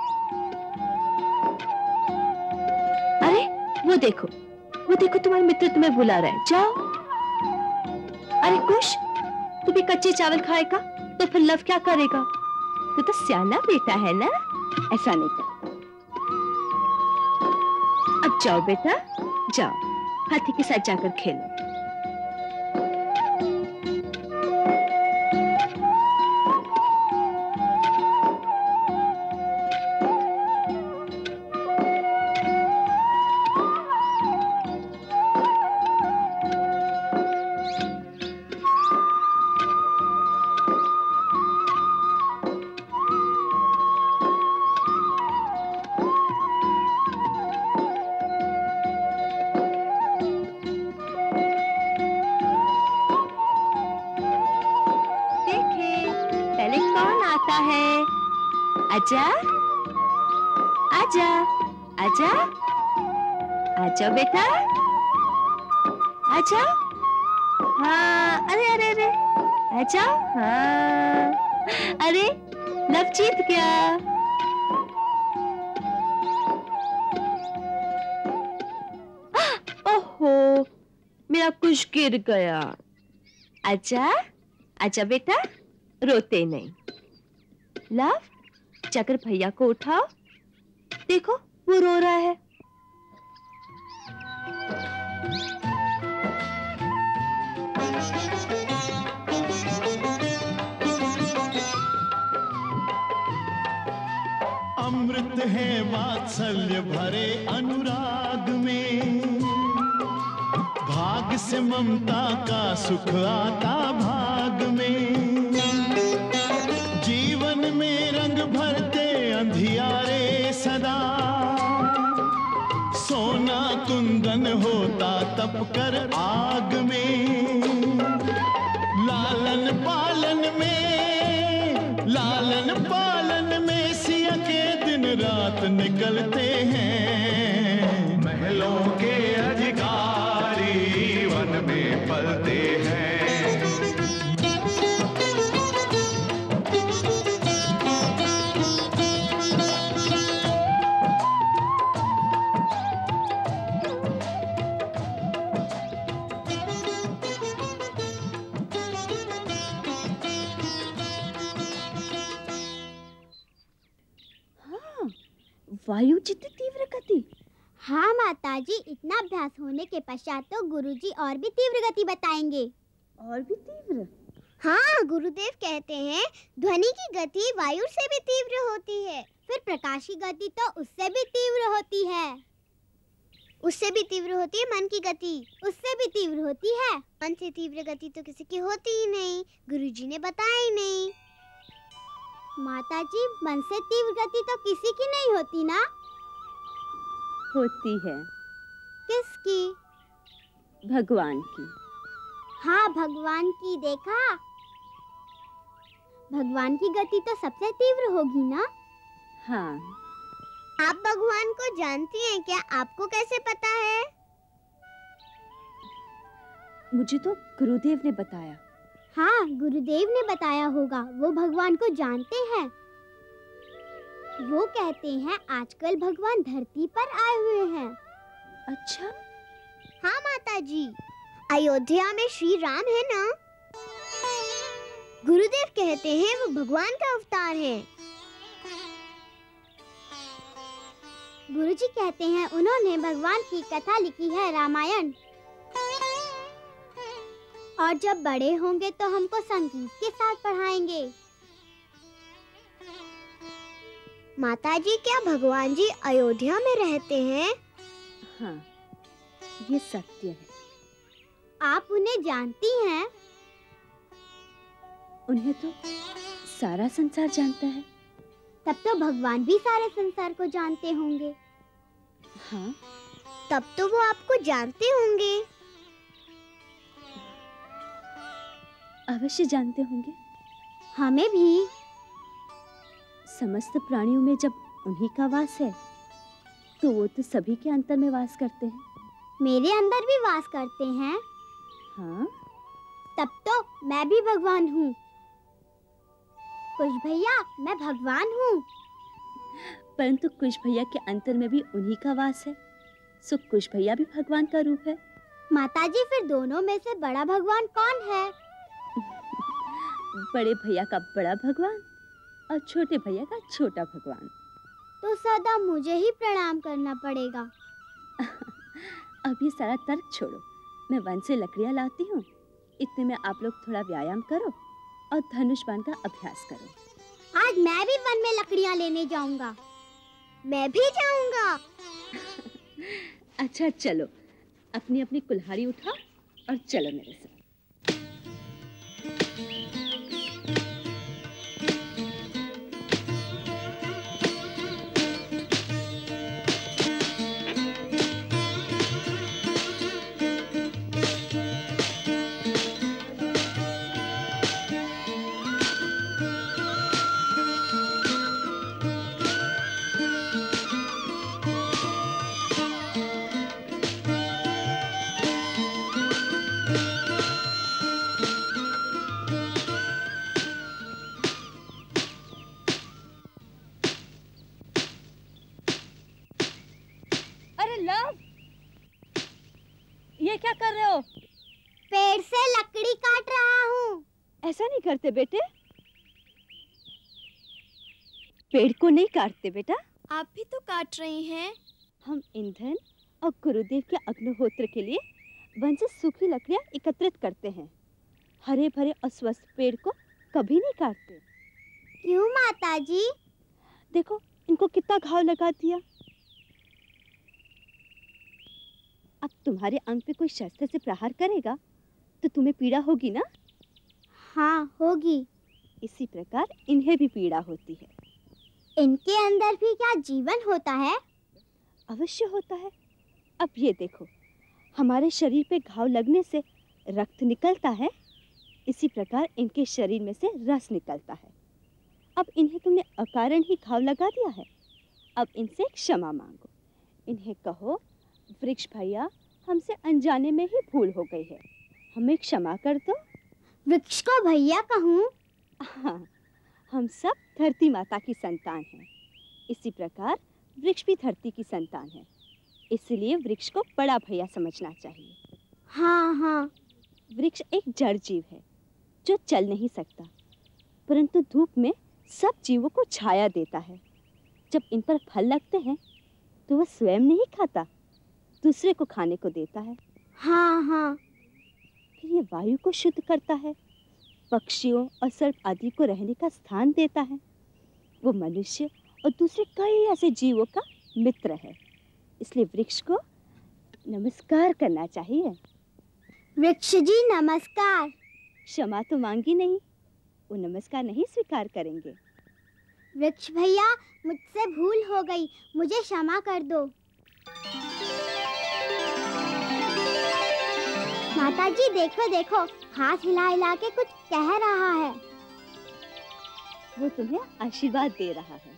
अरे वो देखो, वो देखो तुम्हारे मित्र तुम्हें बुला रहे हैं, जाओ। अरे कुश, तू भी कच्चे चावल खाएगा तो फिर लव क्या करेगा? तू तो सियाना बेटा है ना, ऐसा नहीं कर। अब जाओ बेटा जाओ, हाथी के साथ जाकर खेलो। आजा आजा आजा आजा बेटा आजा। हाँ अरे अरे अरे आजा। हाँ अरे लव जीत गया। ओहो मेरा कुछ गिर गया। आजा आजा बेटा, रोते नहीं। लव जाकर भैया को उठाओ, देखो वो रो रहा है। अमृत है वात्सल्य भरे अनुराग में, भाग से ममता का सुख आता भाग में। जीवन में रंग भरते अंधियारे सदा, सोना कुंदन होता तप कर आग में। लालन पालन में लालन पालन में सिया के दिन रात निकलते हैं। महलों के अधिकारी वन में पलते हैं। वायु जितनी तीव्र गति। हाँ माताजी, इतना अभ्यास होने के पश्चात तो गुरुजी और भी तीव्र गति बताएंगे। और भी तीव्र? हाँ, गुरुदेव कहते हैं ध्वनि की गति वायु से भी तीव्र होती है, फिर प्रकाश की गति तो उससे भी तीव्र होती है। उससे भी तीव्र होती है मन की गति, उससे भी तीव्र होती है। मन से तीव्र गति तो किसी की होती ही नहीं, गुरुजी ने बताया ही नहीं। माताजी, मन से तीव्र गति तो किसी की नहीं होती ना? होती है। किसकी? भगवान की। हाँ, भगवान की। देखा, भगवान की गति तो सबसे तीव्र होगी ना? हाँ। आप भगवान को जानती हैं क्या? आपको कैसे पता है? मुझे तो गुरुदेव ने बताया। हाँ, गुरुदेव ने बताया होगा, वो भगवान को जानते हैं। वो कहते हैं आजकल भगवान धरती पर आए हुए हैं। अच्छा? हाँ माताजी, अयोध्या में श्री राम है ना? गुरुदेव कहते हैं वो भगवान का अवतार है। गुरुजी कहते हैं उन्होंने भगवान की कथा लिखी है, रामायण। और जब बड़े होंगे तो हमको संगीत के साथ पढ़ाएंगे। माताजी, क्या भगवान जी अयोध्या में रहते हैं? हाँ, ये सत्य है। आप उन्हें जानती हैं? उन्हें तो सारा संसार जानता है। तब तो भगवान भी सारे संसार को जानते होंगे। हाँ। तब तो वो आपको जानते होंगे। अवश्य जानते होंगे। हमें भी। समस्त प्राणियों में जब उन्हीं का वास है, तो वो तो सभी के अंतर में वास करते हैं। मेरे अंदर भी वास करते हैं। हाँ? तब तो मैं भी भगवान हूँ। कुश भैया, मैं भगवान हूँ। परंतु कुश भैया के अंतर में भी उन्हीं का वास है, सो कुश भैया भी भगवान का रूप है। माताजी, फिर दोनों में से बड़ा भगवान कौन है? बड़े भैया का बड़ा भगवान और छोटे भैया का छोटा भगवान। तो सदा मुझे ही प्रणाम करना पड़ेगा। अब ये सारा तर्क छोड़ो, मैं वन से लकड़ियाँ लाती हूँ। इतने में आप लोग थोड़ा व्यायाम करो और धनुष बाण का अभ्यास करो। आज मैं भी वन में लकड़ियाँ लेने जाऊंगा। मैं भी जाऊंगा। अच्छा चलो, अपनी अपनी कुल्हाड़ी उठाओ और चलो मेरे साथ। क्या कर रहे हो? पेड़ से लकड़ी काट रहा हूँ। ऐसा नहीं करते बेटे, पेड़ को नहीं काटते बेटा। आप भी तो काट रही हैं। हम ईंधन और गुरुदेव के अग्निहोत्र के लिए वन से सूखी लकड़ियाँ एकत्रित करते हैं। हरे भरे और स्वस्थ पेड़ को कभी नहीं काटते। क्यों माताजी? देखो इनको कितना घाव लगा दिया। अब तुम्हारे अंग पे कोई शस्त्र से प्रहार करेगा तो तुम्हें पीड़ा होगी ना? हाँ होगी। इसी प्रकार इन्हें भी पीड़ा होती है। इनके अंदर भी क्या जीवन होता है? अवश्य होता है। अब ये देखो, हमारे शरीर पे घाव लगने से रक्त निकलता है, इसी प्रकार इनके शरीर में से रस निकलता है। अब इन्हें तुमने अकारण ही घाव लगा दिया है। अब इनसे क्षमा मांगो। इन्हें कहो, वृक्ष भैया हमसे अनजाने में ही भूल हो गई है, हमें क्षमा कर दो। वृक्ष को भैया कहूँ? हाँ, हम सब धरती माता की संतान हैं। इसी प्रकार वृक्ष भी धरती की संतान है, इसलिए वृक्ष को बड़ा भैया समझना चाहिए। हाँ हाँ। वृक्ष एक जड़ जीव है जो चल नहीं सकता, परंतु धूप में सब जीवों को छाया देता है। जब इन पर फल लगते हैं तो वह स्वयं नहीं खाता, दूसरे को खाने को देता है। हाँ हाँ। फिर ये वायु को शुद्ध करता है, पक्षियों और सर्प आदि को रहने का स्थान देता है। वो मनुष्य और दूसरे कई ऐसे जीवों का मित्र है, इसलिए वृक्ष को नमस्कार करना चाहिए। वृक्ष जी नमस्कार। क्षमा तो मांगी नहीं, वो नमस्कार नहीं स्वीकार करेंगे। वृक्ष भैया मुझसे भूल हो गई, मुझे क्षमा कर दो। माताजी देखो देखो, हाथ हिला हिला के कुछ कह रहा है। वो तुम्हें आशीर्वाद दे रहा है।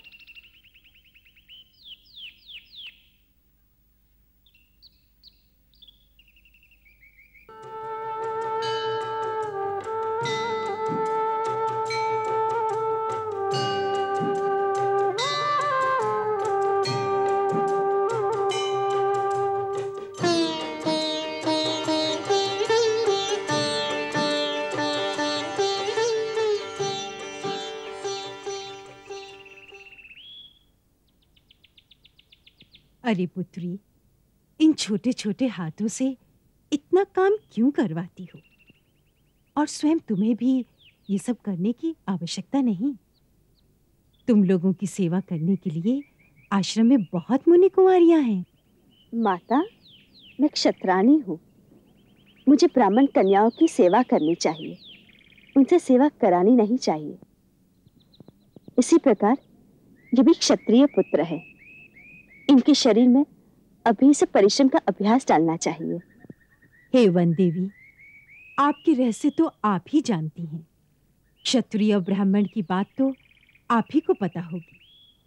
अरे पुत्री, इन छोटे छोटे हाथों से इतना काम क्यों करवाती हो? और स्वयं तुम्हें भी ये सब करने की आवश्यकता नहीं। तुम लोगों की सेवा करने के लिए आश्रम में बहुत मुनि कुंवारियां हैं। माता, मैं क्षत्राणी हूँ, मुझे ब्राह्मण कन्याओं की सेवा करनी चाहिए, उनसे सेवा करानी नहीं चाहिए। इसी प्रकार ये भी क्षत्रिय पुत्र है, इनके शरीर में अभी से परिश्रम का अभ्यास डालना चाहिए। हे वन देवी, आपके रहस्य तो आप ही जानती हैं। क्षत्रिय और ब्राह्मण की बात तो आप ही को पता होगी।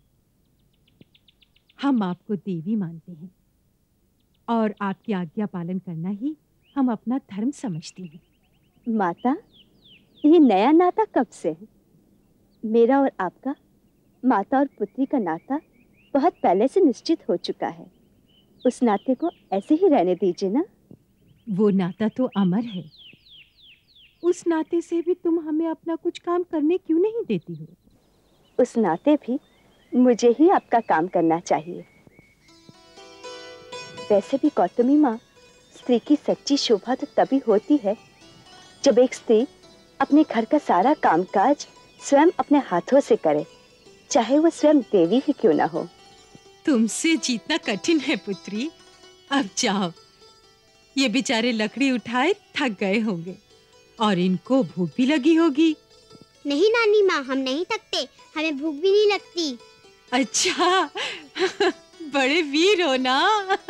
हम आपको देवी मानते हैं और आपकी आज्ञा पालन करना ही हम अपना धर्म समझते हैं। माता, ये नया नाता कब से है? मेरा और आपका माता और पुत्री का नाता बहुत पहले से निश्चित हो चुका है। उस नाते को ऐसे ही रहने दीजिए ना। वो नाता तो अमर है, उस नाते से भी तुम हमें अपना कुछ काम करने क्यों नहीं देती हो? उस नाते भी मुझे ही आपका काम करना चाहिए। वैसे भी गौतमी माँ, स्त्री की सच्ची शोभा तो तभी होती है जब एक स्त्री अपने घर का सारा कामकाज स्वयं अपने हाथों से करे, चाहे वो स्वयं देवी ही क्यों ना हो। तुमसे जीतना कठिन है पुत्री। अब जाओ, ये बेचारे लकड़ी उठाए थक गए होंगे और इनको भूख भी लगी होगी। नहीं नानी माँ, हम नहीं थकते, हमें भूख भी नहीं लगती। अच्छा, बड़े वीर हो ना।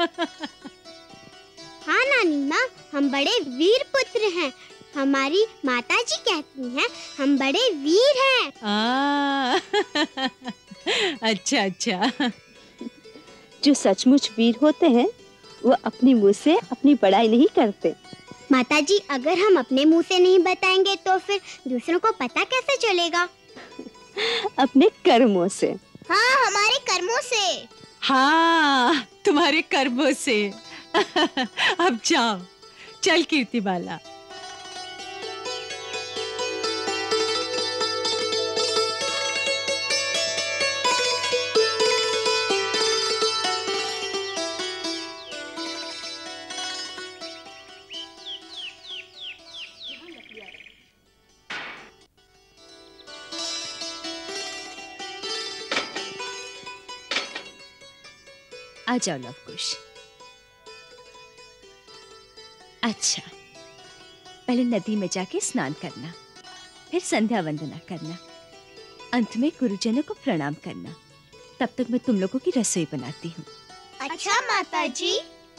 हाँ नानी माँ, हम बड़े वीर पुत्र हैं। हमारी माताजी कहती हैं हम बड़े वीर हैं। आ, अच्छा अच्छा। जो सचमुच वीर होते हैं वो अपनी मुंह से अपनी बड़ाई नहीं करते। माताजी, अगर हम अपने मुंह से नहीं बताएंगे तो फिर दूसरों को पता कैसे चलेगा? अपने कर्मों से। हाँ, हमारे कर्मों से। हाँ, तुम्हारे कर्मों से। अब जाओ, चल कीर्तिबाला। आ जाओ लवकुश। अच्छा, पहले नदी में जाके स्नान करना, फिर संध्या वंदना करना, अंत में गुरुजनों को प्रणाम करना। तब तक मैं तुम लोगों की रसोई बनाती हूँ। अच्छा माता जी।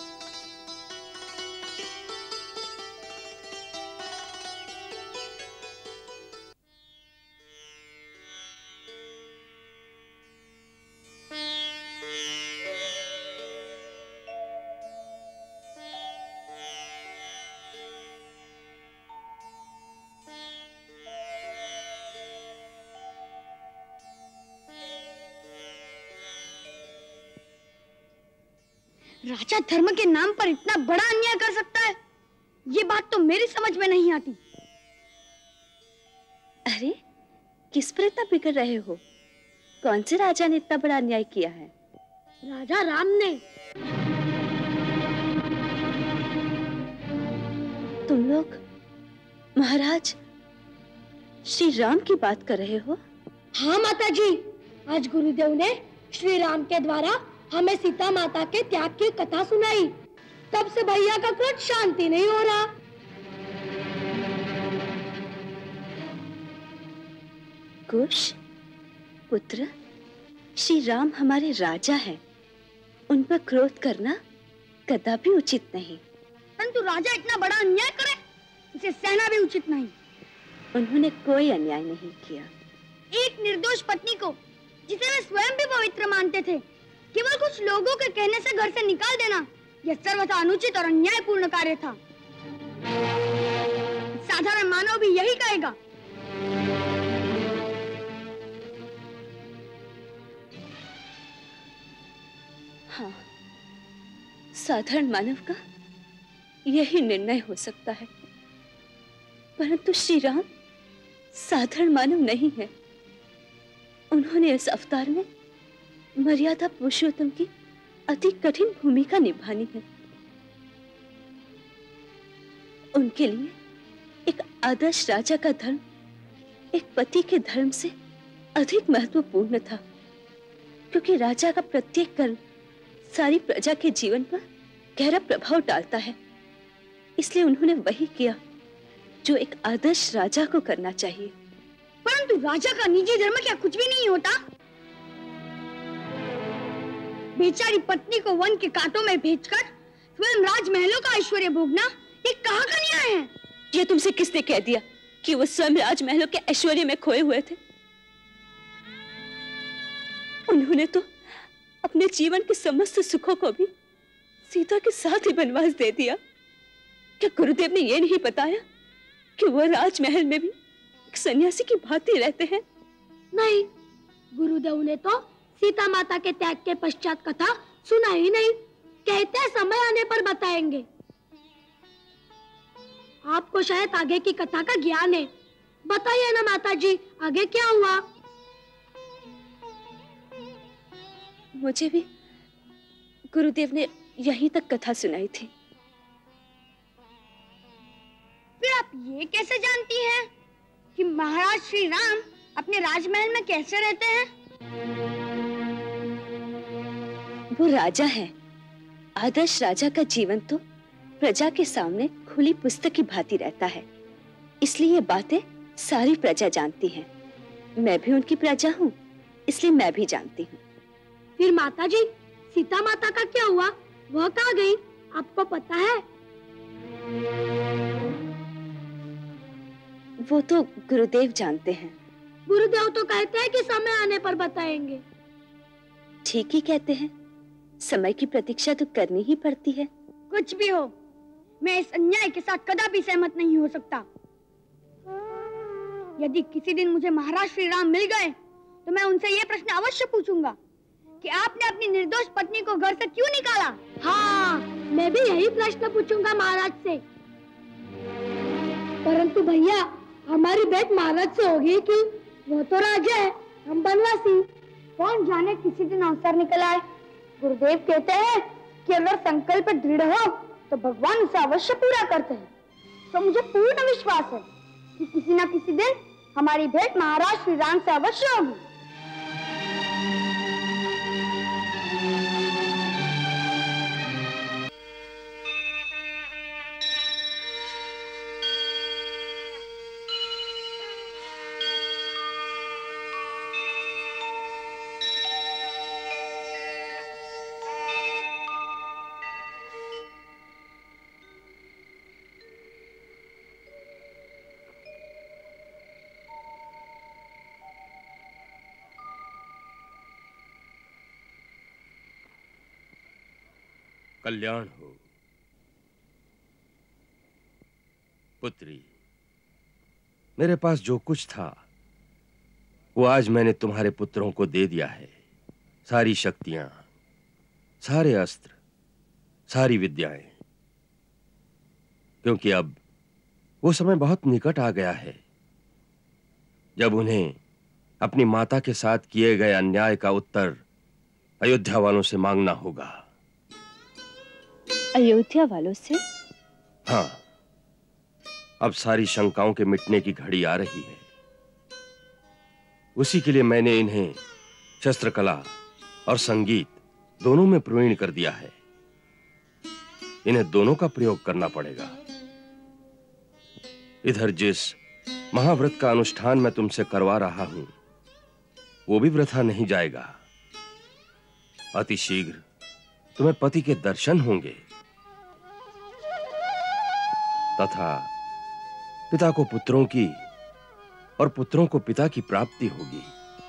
राजा धर्म के नाम पर इतना बड़ा अन्याय कर सकता है, ये बात तो मेरी समझ में नहीं आती। अरे, किस पर इतना बिगड़ रहे हो? कौन से राजा ने इतना बड़ा अन्याय किया है? राजा राम ने। तुम लोग महाराज श्री राम की बात कर रहे हो? हाँ माता जी, आज गुरुदेव ने श्री राम के द्वारा हमें सीता माता के त्याग की कथा सुनाई। तब से भैया का क्रोध शांति नहीं हो रहा। कुश पुत्र, श्री राम हमारे राजा हैं। उन पर क्रोध करना कदापि उचित नहीं। परंतु राजा इतना बड़ा अन्याय करे, इसे सहना भी उचित नहीं। उन्होंने कोई अन्याय नहीं किया। एक निर्दोष पत्नी को, जिसे वे स्वयं भी पवित्र मानते थे, केवल कुछ लोगों के कहने से घर से निकाल देना, यह सर्वथा अनुचित और अन्यायपूर्ण कार्य था। साधारण मानव भी यही कहेगा। हाँ, साधारण मानव का यही निर्णय हो सकता है, परंतु श्री राम साधारण मानव नहीं है। उन्होंने इस अवतार में मर्यादा पुरुषोत्तम की अति कठिन भूमिका निभानी है। उनके लिए एक आदर्श राजा का धर्म एक पति के धर्म से अधिक महत्वपूर्ण था, क्योंकि राजा का प्रत्येक कर्म सारी प्रजा के जीवन पर गहरा प्रभाव डालता है। इसलिए उन्होंने वही किया जो एक आदर्श राजा को करना चाहिए। परंतु राजा का निजी धर्म क्या कुछ भी नहीं होता? बेचारी पत्नी को वन के कांटों में भेजकर स्वयं राजमहलों का ऐश्वर्य भोगना, ये कहाँ का न्याय है? ये तुमसे किसने कह दिया कि वो स्वयं राजमहलों के ऐश्वर्य में खोए हुए थे? उन्होंने तो अपने जीवन के समस्त सुखों को भी सीता के साथ ही वनवास दे दिया। क्या गुरुदेव ने ये नहीं बताया कि वो राजमहल में भी एक सन्यासी की भांति रहते हैं? नहीं, गुरुदेव ने तो सीता माता के त्याग के पश्चात कथा सुना ही नहीं। कहते हैं समय आने पर बताएंगे। आपको शायद आगे की कथा का ज्ञान है, बताइए ना माता जी, आगे क्या हुआ? मुझे भी गुरुदेव ने यहीं तक कथा सुनाई थी। फिर आप ये कैसे जानती हैं कि महाराज श्री राम अपने राजमहल में कैसे रहते हैं? वो राजा है। आदर्श राजा का जीवन तो प्रजा के सामने खुली पुस्तक की भांति रहता है। इसलिए ये बातें सारी प्रजा जानती है। मैं भी उनकी प्रजा हूँ, इसलिए मैं भी जानती हूँ। फिर माता जी, सीता माता का क्या हुआ? वह कहाँ गई? आपको पता है? वो तो गुरुदेव जानते हैं। गुरुदेव तो कहते हैं कि समय आने पर बताएंगे। ठीक ही कहते हैं, समय की प्रतीक्षा तो करनी ही पड़ती है। कुछ भी हो, मैं इस अन्याय के साथ कदापि सहमत नहीं हो सकता। यदि किसी दिन मुझे महाराज श्री राम मिल गए, तो मैं उनसे यह प्रश्न अवश्य पूछूंगा कि आपने अपनी निर्दोष पत्नी को घर से क्यों निकाला? हाँ, मैं भी यही प्रश्न पूछूंगा महाराज से। परंतु भैया, हमारी भेंट महाराज से होगी कि वो तो राजा है, हम बनवासी। कौन जाने किसी दिन अवसर निकल आए। गुरुदेव कहते हैं कि अगर संकल्प दृढ़ हो तो भगवान उसे अवश्य पूरा करते हैं। तो मुझे पूर्ण विश्वास है कि किसी न किसी दिन हमारी भेंट महाराज श्री राम से अवश्य होगी। कल्याण हो पुत्री। मेरे पास जो कुछ था वो आज मैंने तुम्हारे पुत्रों को दे दिया है। सारी शक्तियां, सारे अस्त्र, सारी विद्याएं, क्योंकि अब वो समय बहुत निकट आ गया है जब उन्हें अपनी माता के साथ किए गए अन्याय का उत्तर अयोध्या वालों से मांगना होगा। अयोध्या वालों से? हाँ, अब सारी शंकाओं के मिटने की घड़ी आ रही है। उसी के लिए मैंने इन्हें शस्त्रकला और संगीत दोनों में प्रवीण कर दिया है। इन्हें दोनों का प्रयोग करना पड़ेगा। इधर जिस महाव्रत का अनुष्ठान मैं तुमसे करवा रहा हूं वो भी वृथा नहीं जाएगा। अति शीघ्र तुम्हें पति के दर्शन होंगे तथा पिता को पुत्रों की और पुत्रों को पिता की प्राप्ति होगी।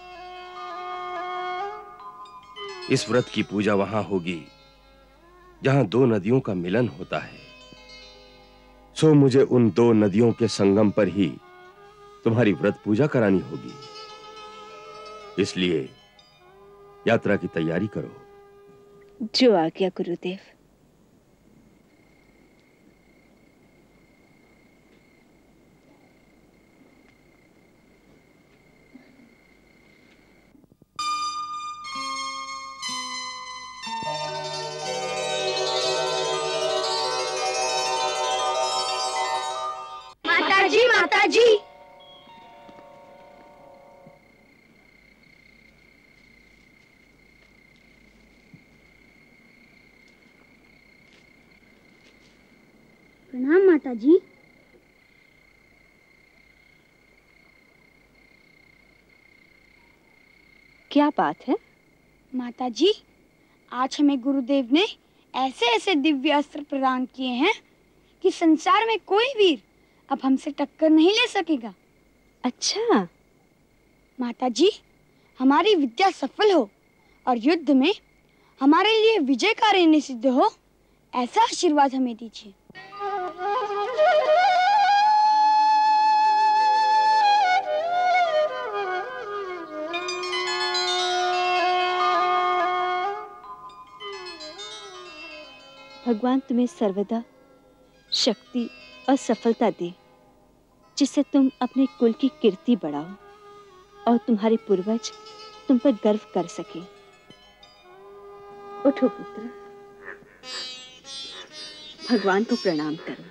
इस व्रत की पूजा वहां होगी जहां दो नदियों का मिलन होता है। सो मुझे उन दो नदियों के संगम पर ही तुम्हारी व्रत पूजा करानी होगी। इसलिए यात्रा की तैयारी करो। जो आज्ञा गुरुदेव। माताजी, माताजी। प्रणाम माताजी। क्या बात है? माताजी, आज हमें गुरुदेव ने ऐसे ऐसे दिव्य अस्त्र प्रदान किए हैं कि संसार में कोई वीर अब हमसे टक्कर नहीं ले सकेगा। अच्छा। माताजी, हमारी विद्या सफल हो और युद्ध में हमारे लिए विजयकारी निषिद्ध हो, ऐसा आशीर्वाद हमें दीजिए। भगवान तुम्हें सर्वदा शक्ति और सफलता दे, जिससे तुम अपने कुल की कीर्ति बढ़ाओ और तुम्हारे पूर्वज तुम पर गर्व कर सके। उठो पुत्र, भगवान को प्रणाम करो।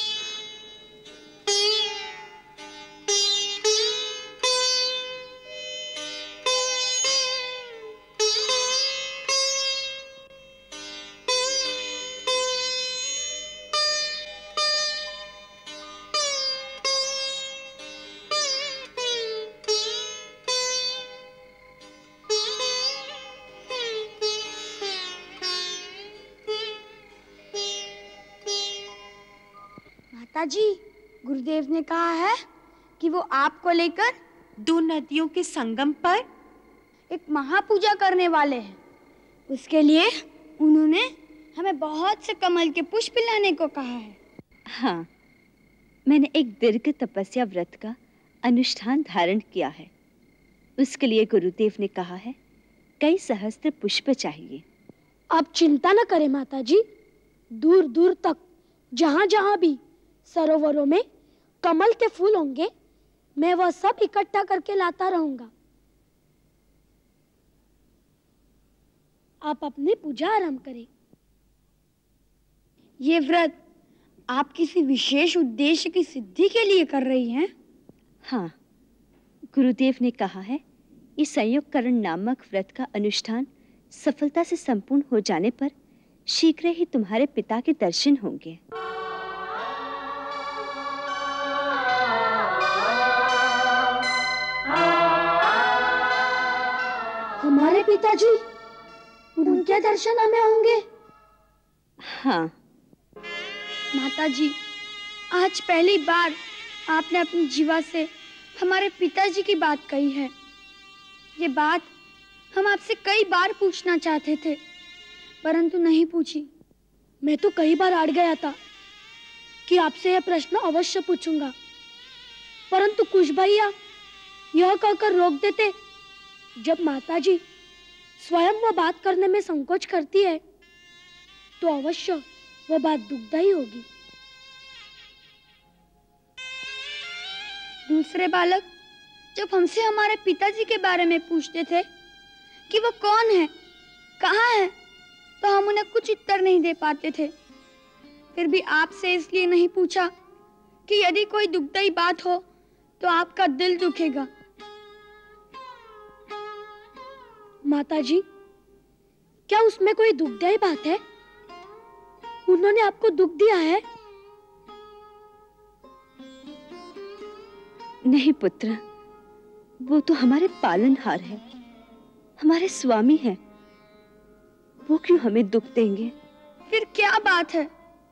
माताजी, गुरुदेव ने कहा है कि वो आपको लेकर दो नदियों के संगम पर एक महापूजा करने वाले हैं। उसके लिए उन्होंने हमें बहुत से कमल के पुष्प लाने को कहा है। हाँ, मैंने एक दीर्घ तपस्या व्रत का अनुष्ठान धारण किया है। उसके लिए गुरुदेव ने कहा है कई सहस्त्र पुष्प चाहिए। आप चिंता न करें माता जी, दूर दूर तक जहाँ जहाँ भी सरोवरों में कमल के फूल होंगे, मैं वह सब इकट्ठा करके लाता रहूंगा। आप अपनी पूजा आरंभ करें। ये व्रत आप किसी विशेष उद्देश्य की सिद्धि के लिए कर रही हैं? हाँ, गुरुदेव ने कहा है, इस संयोगकरण नामक व्रत का अनुष्ठान सफलता से संपूर्ण हो जाने पर शीघ्र ही तुम्हारे पिता के दर्शन होंगे। हमारे पिताजी, उनके दर्शन हमें होंगे? हाँ माताजी, आज पहली बार आपने अपनी जीवा से हमारे पिताजी की बात कही है। ये बात हम आपसे कई बार पूछना चाहते थे, परंतु नहीं पूछी। मैं तो कई बार अड़ गया था कि आपसे यह प्रश्न अवश्य पूछूंगा, परंतु कुछ भैया यह कहकर रोक देते, जब माताजी स्वयं वह बात करने में संकोच करती है तो अवश्य वह बात दुखदायी होगी। दूसरे बालक जब हमसे हमारे पिताजी के बारे में पूछते थे कि वो कौन है, कहाँ है, तो हम उन्हें कुछ उत्तर नहीं दे पाते थे। फिर भी आपसे इसलिए नहीं पूछा कि यदि कोई दुखदायी बात हो तो आपका दिल दुखेगा। माताजी, क्या उसमें कोई दुखदायी बात है? उन्होंने आपको दुख दिया है? नहीं पुत्र, वो तो हमारे पालनहार है, हमारे स्वामी है, वो क्यों हमें दुख देंगे? फिर क्या बात है?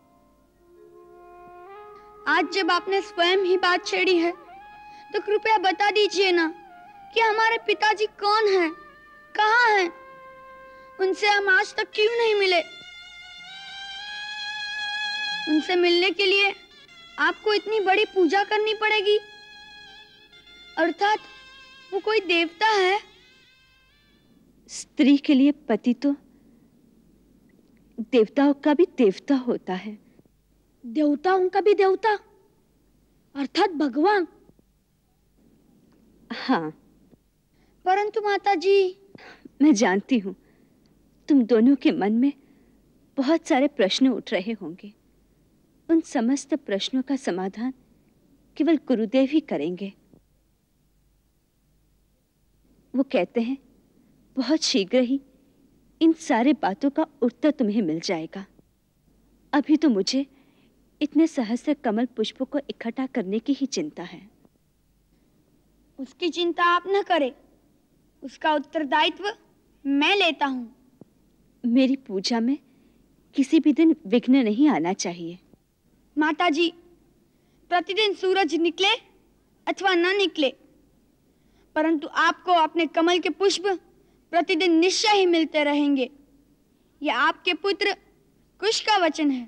आज जब आपने स्वयं ही बात छेड़ी है तो कृपया बता दीजिए ना कि हमारे पिताजी कौन हैं, कहाँ हैं? उनसे हम आज तक क्यों नहीं मिले? उनसे मिलने के लिए आपको इतनी बड़ी पूजा करनी पड़ेगी, अर्थात वो कोई देवता है? स्त्री के लिए पति तो देवताओं का भी देवता होता है। देवताओं का भी देवता अर्थात भगवान? हाँ। परंतु माताजी, मैं जानती हूँ तुम दोनों के मन में बहुत सारे प्रश्न उठ रहे होंगे। उन समस्त प्रश्नों का समाधान केवल गुरुदेव ही करेंगे। वो कहते हैं बहुत शीघ्र ही इन सारे बातों का उत्तर तुम्हें मिल जाएगा। अभी तो मुझे इतने सहस्त्र कमल पुष्पों को इकट्ठा करने की ही चिंता है। उसकी चिंता आप न करें, उसका उत्तरदायित्व मैं लेता हूँ। मेरी पूजा में किसी भी दिन विघ्न नहीं आना चाहिए। माताजी, प्रतिदिन सूरज निकले अथवा न निकले, परंतु आपको अपने कमल के पुष्प प्रतिदिन निश्चय ही मिलते रहेंगे। यह आपके पुत्र कुश का वचन है।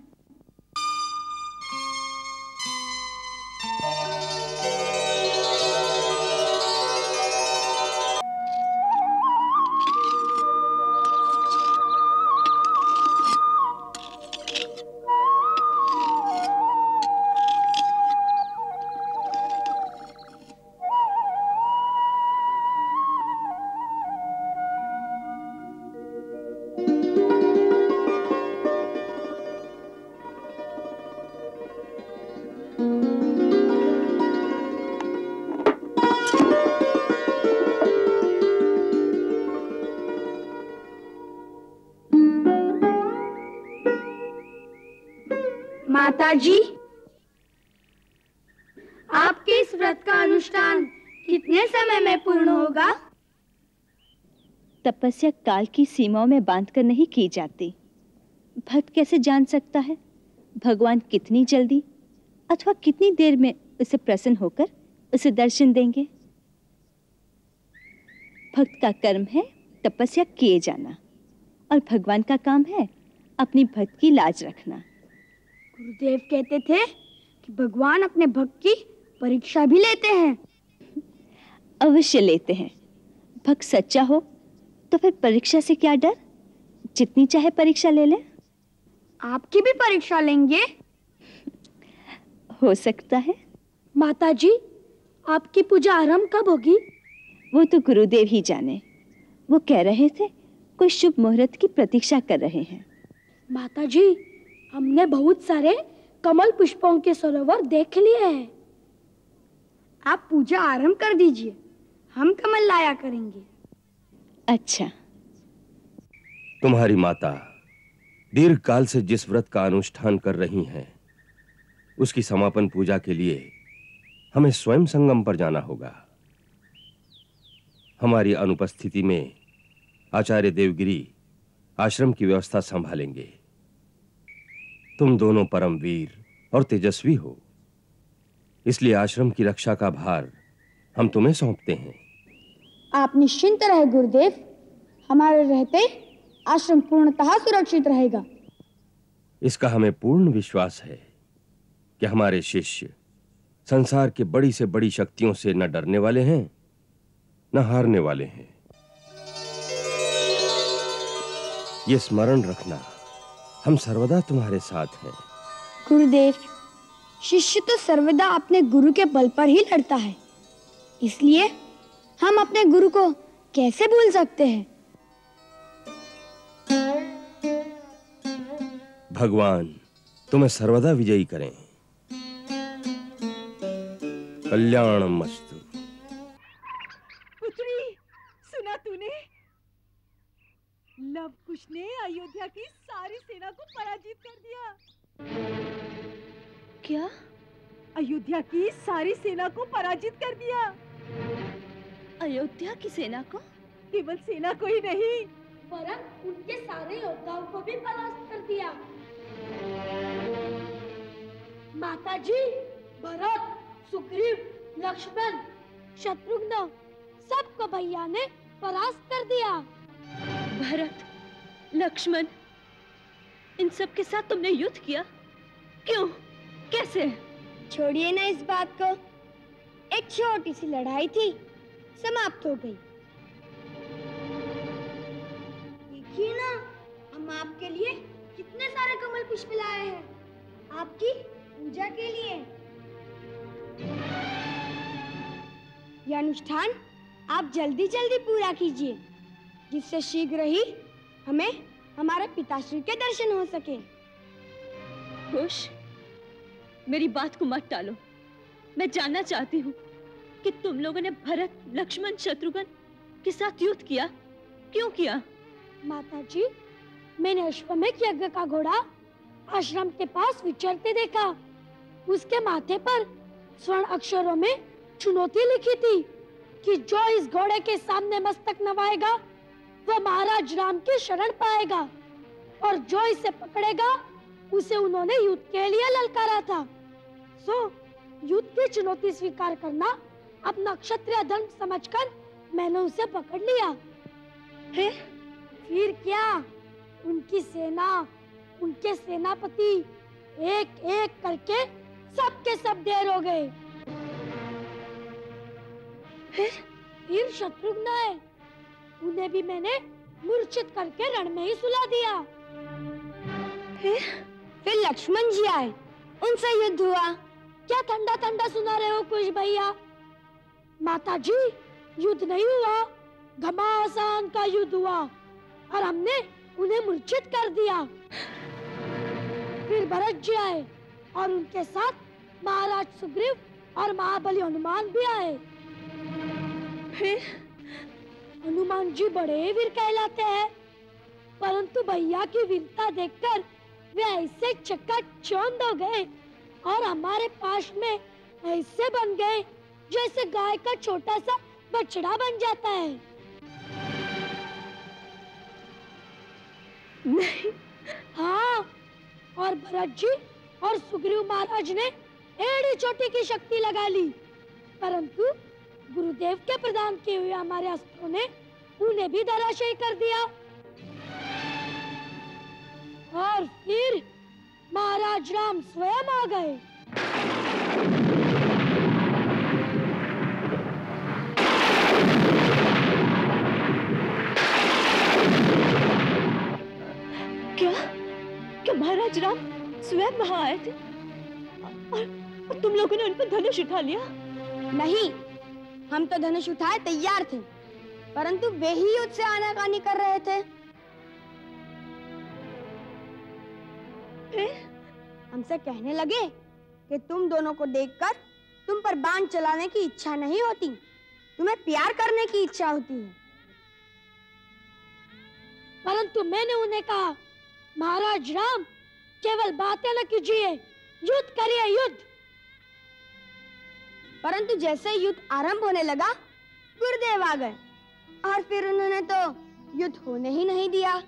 माताजी, आपके इस व्रत का अनुष्ठान कितने समय में पूर्ण होगा? तपस्या काल की सीमाओं में बांधकर नहीं की जाती। भक्त कैसे जान सकता है भगवान कितनी जल्दी अथवा कितनी देर में उसे प्रसन्न होकर उसे दर्शन देंगे? भक्त का कर्म है तपस्या किए जाना और भगवान का काम है अपनी भक्त की लाज रखना। गुरुदेव कहते थे कि भगवान अपने भक्त की परीक्षा भी लेते हैं। अवश्य लेते हैं। भक्त सच्चा हो तो फिर परीक्षा से क्या डर? जितनी चाहे परीक्षा ले ले। आपकी भी परीक्षा लेंगे? हो सकता है। माताजी, आपकी पूजा आरंभ कब होगी? वो तो गुरुदेव ही जाने। वो कह रहे थे कोई शुभ मुहूर्त की प्रतीक्षा कर रहे हैं। माताजी, हमने बहुत सारे कमल पुष्पों के सरोवर देख लिए हैं। आप पूजा आरंभ कर दीजिए, हम कमल लाया करेंगे। अच्छा। तुम्हारी माता दीर्घ काल से जिस व्रत का अनुष्ठान कर रही हैं, उसकी समापन पूजा के लिए हमें स्वयं संगम पर जाना होगा। हमारी अनुपस्थिति में आचार्य देवगिरी आश्रम की व्यवस्था संभालेंगे। तुम दोनों परम वीर और तेजस्वी हो, इसलिए आश्रम की रक्षा का भार हम तुम्हें सौंपते हैं। आप निश्चिंत रहे गुरुदेव, हमारे रहते आश्रम पूर्णतः सुरक्षित रहेगा। इसका हमें पूर्ण विश्वास है कि हमारे शिष्य संसार के बड़ी से बड़ी शक्तियों से न डरने वाले हैं न हारने वाले हैं। ये स्मरण रखना, हम सर्वदा तुम्हारे साथ हैं। गुरुदेव, शिष्य तो सर्वदा अपने गुरु के बल पर ही लड़ता है, इसलिए हम अपने गुरु को कैसे भूल सकते हैं? भगवान तुम्हें सर्वदा विजयी करें। कल्याणमस्तु। पुत्री, सुना तूने? लव कुश ने अयोध्या की सारी सेना को पराजित कर दिया। क्या? अयोध्या की सारी सेना को पराजित कर दिया। अयोध्या की सेना को? केवल सेना को ही नहीं, वरन उनके सारे योद्धाओं को भी परास्त कर दिया। माताजी, भरत, सुग्रीव, लक्ष्मण, शत्रुघ्न, सबको भैया ने परास्त कर दिया। भरत, लक्ष्मण, इन सब के साथ तुमने युद्ध किया? क्यों? कैसे? छोड़िए ना इस बात को। एक छोटी सी लड़ाई थी, समाप्त हो गई। देखिए ना, हम आपके लिए कितने सारे कमल पुष्प लाए हैं, आपकी पूजा के लिए। यह अनुष्ठान आप जल्दी जल्दी पूरा कीजिए, जिससे शीघ्र ही हमें हमारे पिताश्री के दर्शन हो सके। खुश, मेरी बात को मत टालो। मैं जानना चाहती हूँ कि तुम लोगों ने भरत, लक्ष्मण, शत्रुघ्न के साथ युद्ध किया, क्यों किया? माताजी, मैंने अश्वमेध यज्ञ का घोड़ा आश्रम के पास विचरते देखा। उसके माथे पर स्वर्ण अक्षरों में चुनौती लिखी थी कि जो इस घोड़े के सामने मस्तक नवाएगा वह महाराज राम की शरण पाएगा, और जो इसे पकड़ेगा उसे उन्होंने युद्ध के लिए ललकारा था। सो युद्ध की चुनौती स्वीकार करना अपना क्षत्रिय धर्म समझकर मैंने उसे पकड़ लिया। फिर? फिर क्या, उनकी सेना, उनके सेनापति एक एक करके सबके सब ढेर हो गए। फिर? फिर शत्रुघ्न आए, उन्हें भी मैंने मूर्छित करके रण में ही सुला दिया। फिर? फिर लक्ष्मण जी आए, उनसे युद्ध हुआ। क्या ठंडा ठंडा सुना रहे हो कुछ भैया? माताजी, युद्ध नहीं हुआ, घमासान का युद्ध हुआ और हमने उन्हें मूर्छित कर दिया। फिर भरत जी आए और उनके साथ महाराज सुग्रीव और महाबली हनुमान भी आए। फिर? हनुमान जी बड़े वीर कहलाते हैं, परंतु भैया की वीरता देखकर वे ऐसे चकाचौंध हो गए और हमारे पास में ऐसे बन गए जैसे गाय का छोटा सा बछड़ा बन जाता है। नहीं। हाँ, और भरत जी और सुग्रीव महाराज ने एड़ी चोटी की शक्ति लगा ली, परंतु गुरुदेव के प्रदान किए हुए हमारे अस्त्रों ने उन्हें भी धराशायी कर दिया। और फिर महाराज राम स्वयं आ गए। महाराज राम स्वयं वहां आए थे और, और तुम लोगों ने उन पर धनुष उठा लिया? नहीं, हम तो धनुष उठाए तैयार थे, परंतु वे ही युद्ध से आनाकानी कर रहे थे। फिर हमसे कहने लगे कि तुम दोनों को देखकर तुम पर बाण चलाने की इच्छा नहीं होती, तुम्हें प्यार करने की इच्छा होती है। परंतु मैंने उन्हें कहा, महाराज राम केवल बातें न कीजिए, युद्ध करिए युद्ध। परंतु जैसे युद्ध आरंभ होने लगा, गुरुदेव आ गए और फिर उन्होंने तो युद्ध होने ही नहीं दिया।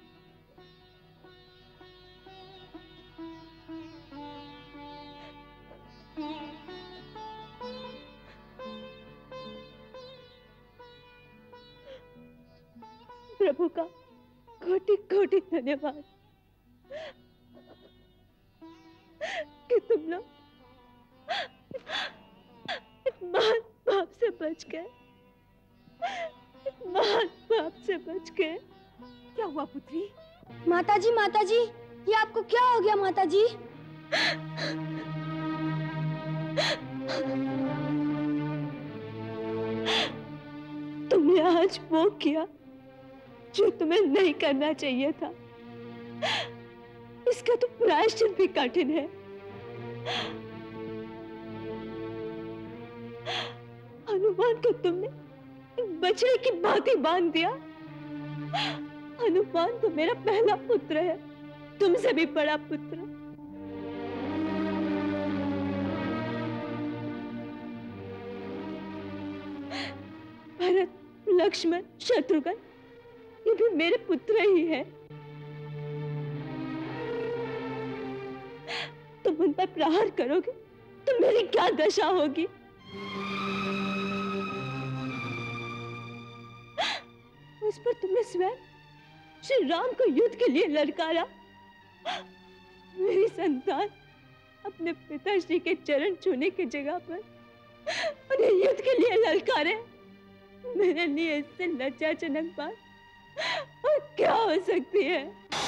प्रभु का कोटि कोटि धन्यवाद कि तुम लोग महान पाप से बच गए, महान पाप से बच गए। क्या हुआ पुत्री? माताजी, माताजी, ये आपको क्या हो गया माताजी? तुमने आज वो किया जो तुम्हें नहीं करना चाहिए था। इसका तो प्रायश्चित भी कठिन है। हनुमान को तुमने बछड़े की भांति बांध दिया। हनुमान तो मेरा पहला पुत्र है, तुमसे भी बड़ा पुत्र। भरत, लक्ष्मण, शत्रुघ्न, ये भी मेरे पुत्र ही है। तुम उन पर प्रहार करोगे तो मेरी क्या दशा होगी? उस पर तुमने स्वयं श्री राम को युद्ध के लिए ललकारा। मेरी संतान अपने पिताश्री के चरण छूने की जगह पर उन्हें युद्ध के लिए ललकारे। मेरे लिए इससे लज्जाजनक बात और क्या हो सकती है?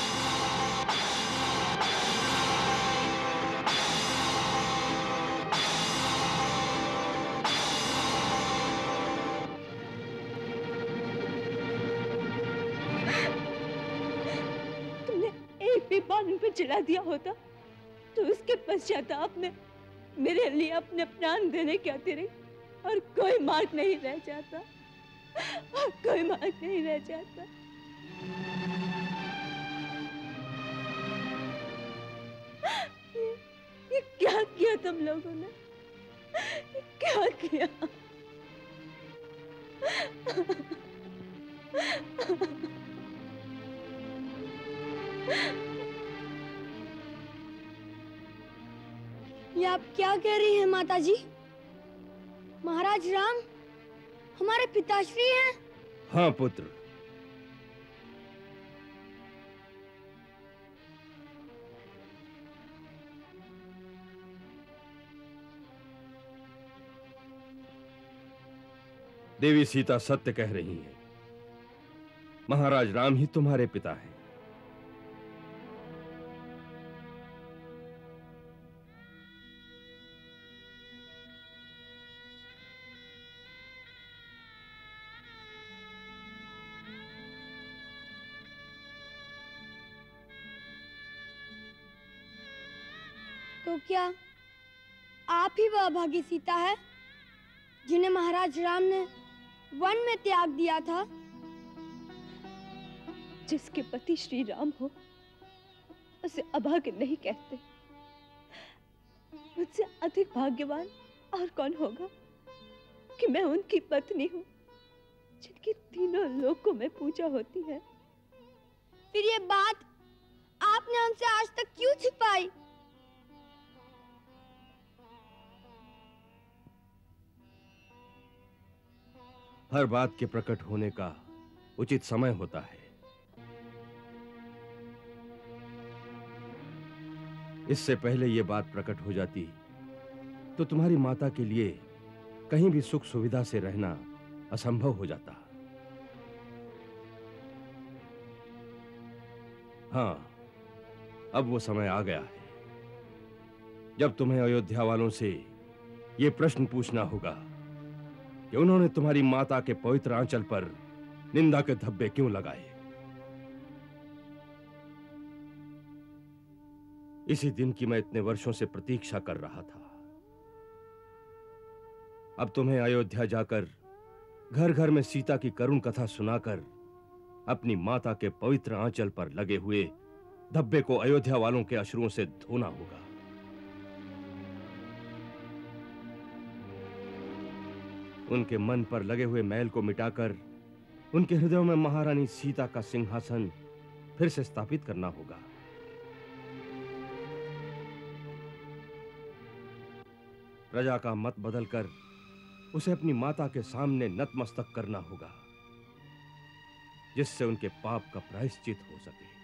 तुमने एक भी बार उन पर चिढ़ा दिया होता तो उसके पश्चाताप में मेरे लिए अपने प्राण देने के अतिरिक्त और कोई मार्ग नहीं रह जाता, और कोई मार्ग नहीं रह जाता। ये, ये क्या किया तुम लोगों ने? ये क्या किया? ये आप क्या कह रही हैं माताजी? महाराज राम हमारे पिताश्री हैं। हाँ पुत्र, देवी सीता सत्य कह रही हैं। महाराज राम ही तुम्हारे पिता हैं। तो क्या आप ही वह अभागी सीता है जिन्हें महाराज राम ने वन में त्याग दिया था? जिसके पति श्री राम हो उसे अभागे नहीं कहते। मुझसे अधिक भाग्यवान और कौन होगा कि मैं उनकी पत्नी हूँ जिनकी तीनों लोकों में पूजा होती है। फिर ये बात आपने हमसे आज तक क्यों छिपाई? हर बात के प्रकट होने का उचित समय होता है। इससे पहले यह बात प्रकट हो जाती तो तुम्हारी माता के लिए कहीं भी सुख सुविधा से रहना असंभव हो जाता। हाँ, अब वो समय आ गया है जब तुम्हें अयोध्या वालों से ये प्रश्न पूछना होगा कि उन्होंने तुम्हारी माता के पवित्र आंचल पर निंदा के धब्बे क्यों लगाए। इसी दिन की मैं इतने वर्षों से प्रतीक्षा कर रहा था। अब तुम्हें अयोध्या जाकर घर घर में सीता की करुण कथा सुनाकर अपनी माता के पवित्र आंचल पर लगे हुए धब्बे को अयोध्या वालों के अश्रुओं से धोना होगा। उनके मन पर लगे हुए मैल को मिटाकर उनके हृदयों में महारानी सीता का सिंहासन फिर से स्थापित करना होगा। प्रजा का मत बदलकर उसे अपनी माता के सामने नतमस्तक करना होगा, जिससे उनके पाप का प्रायश्चित हो सके।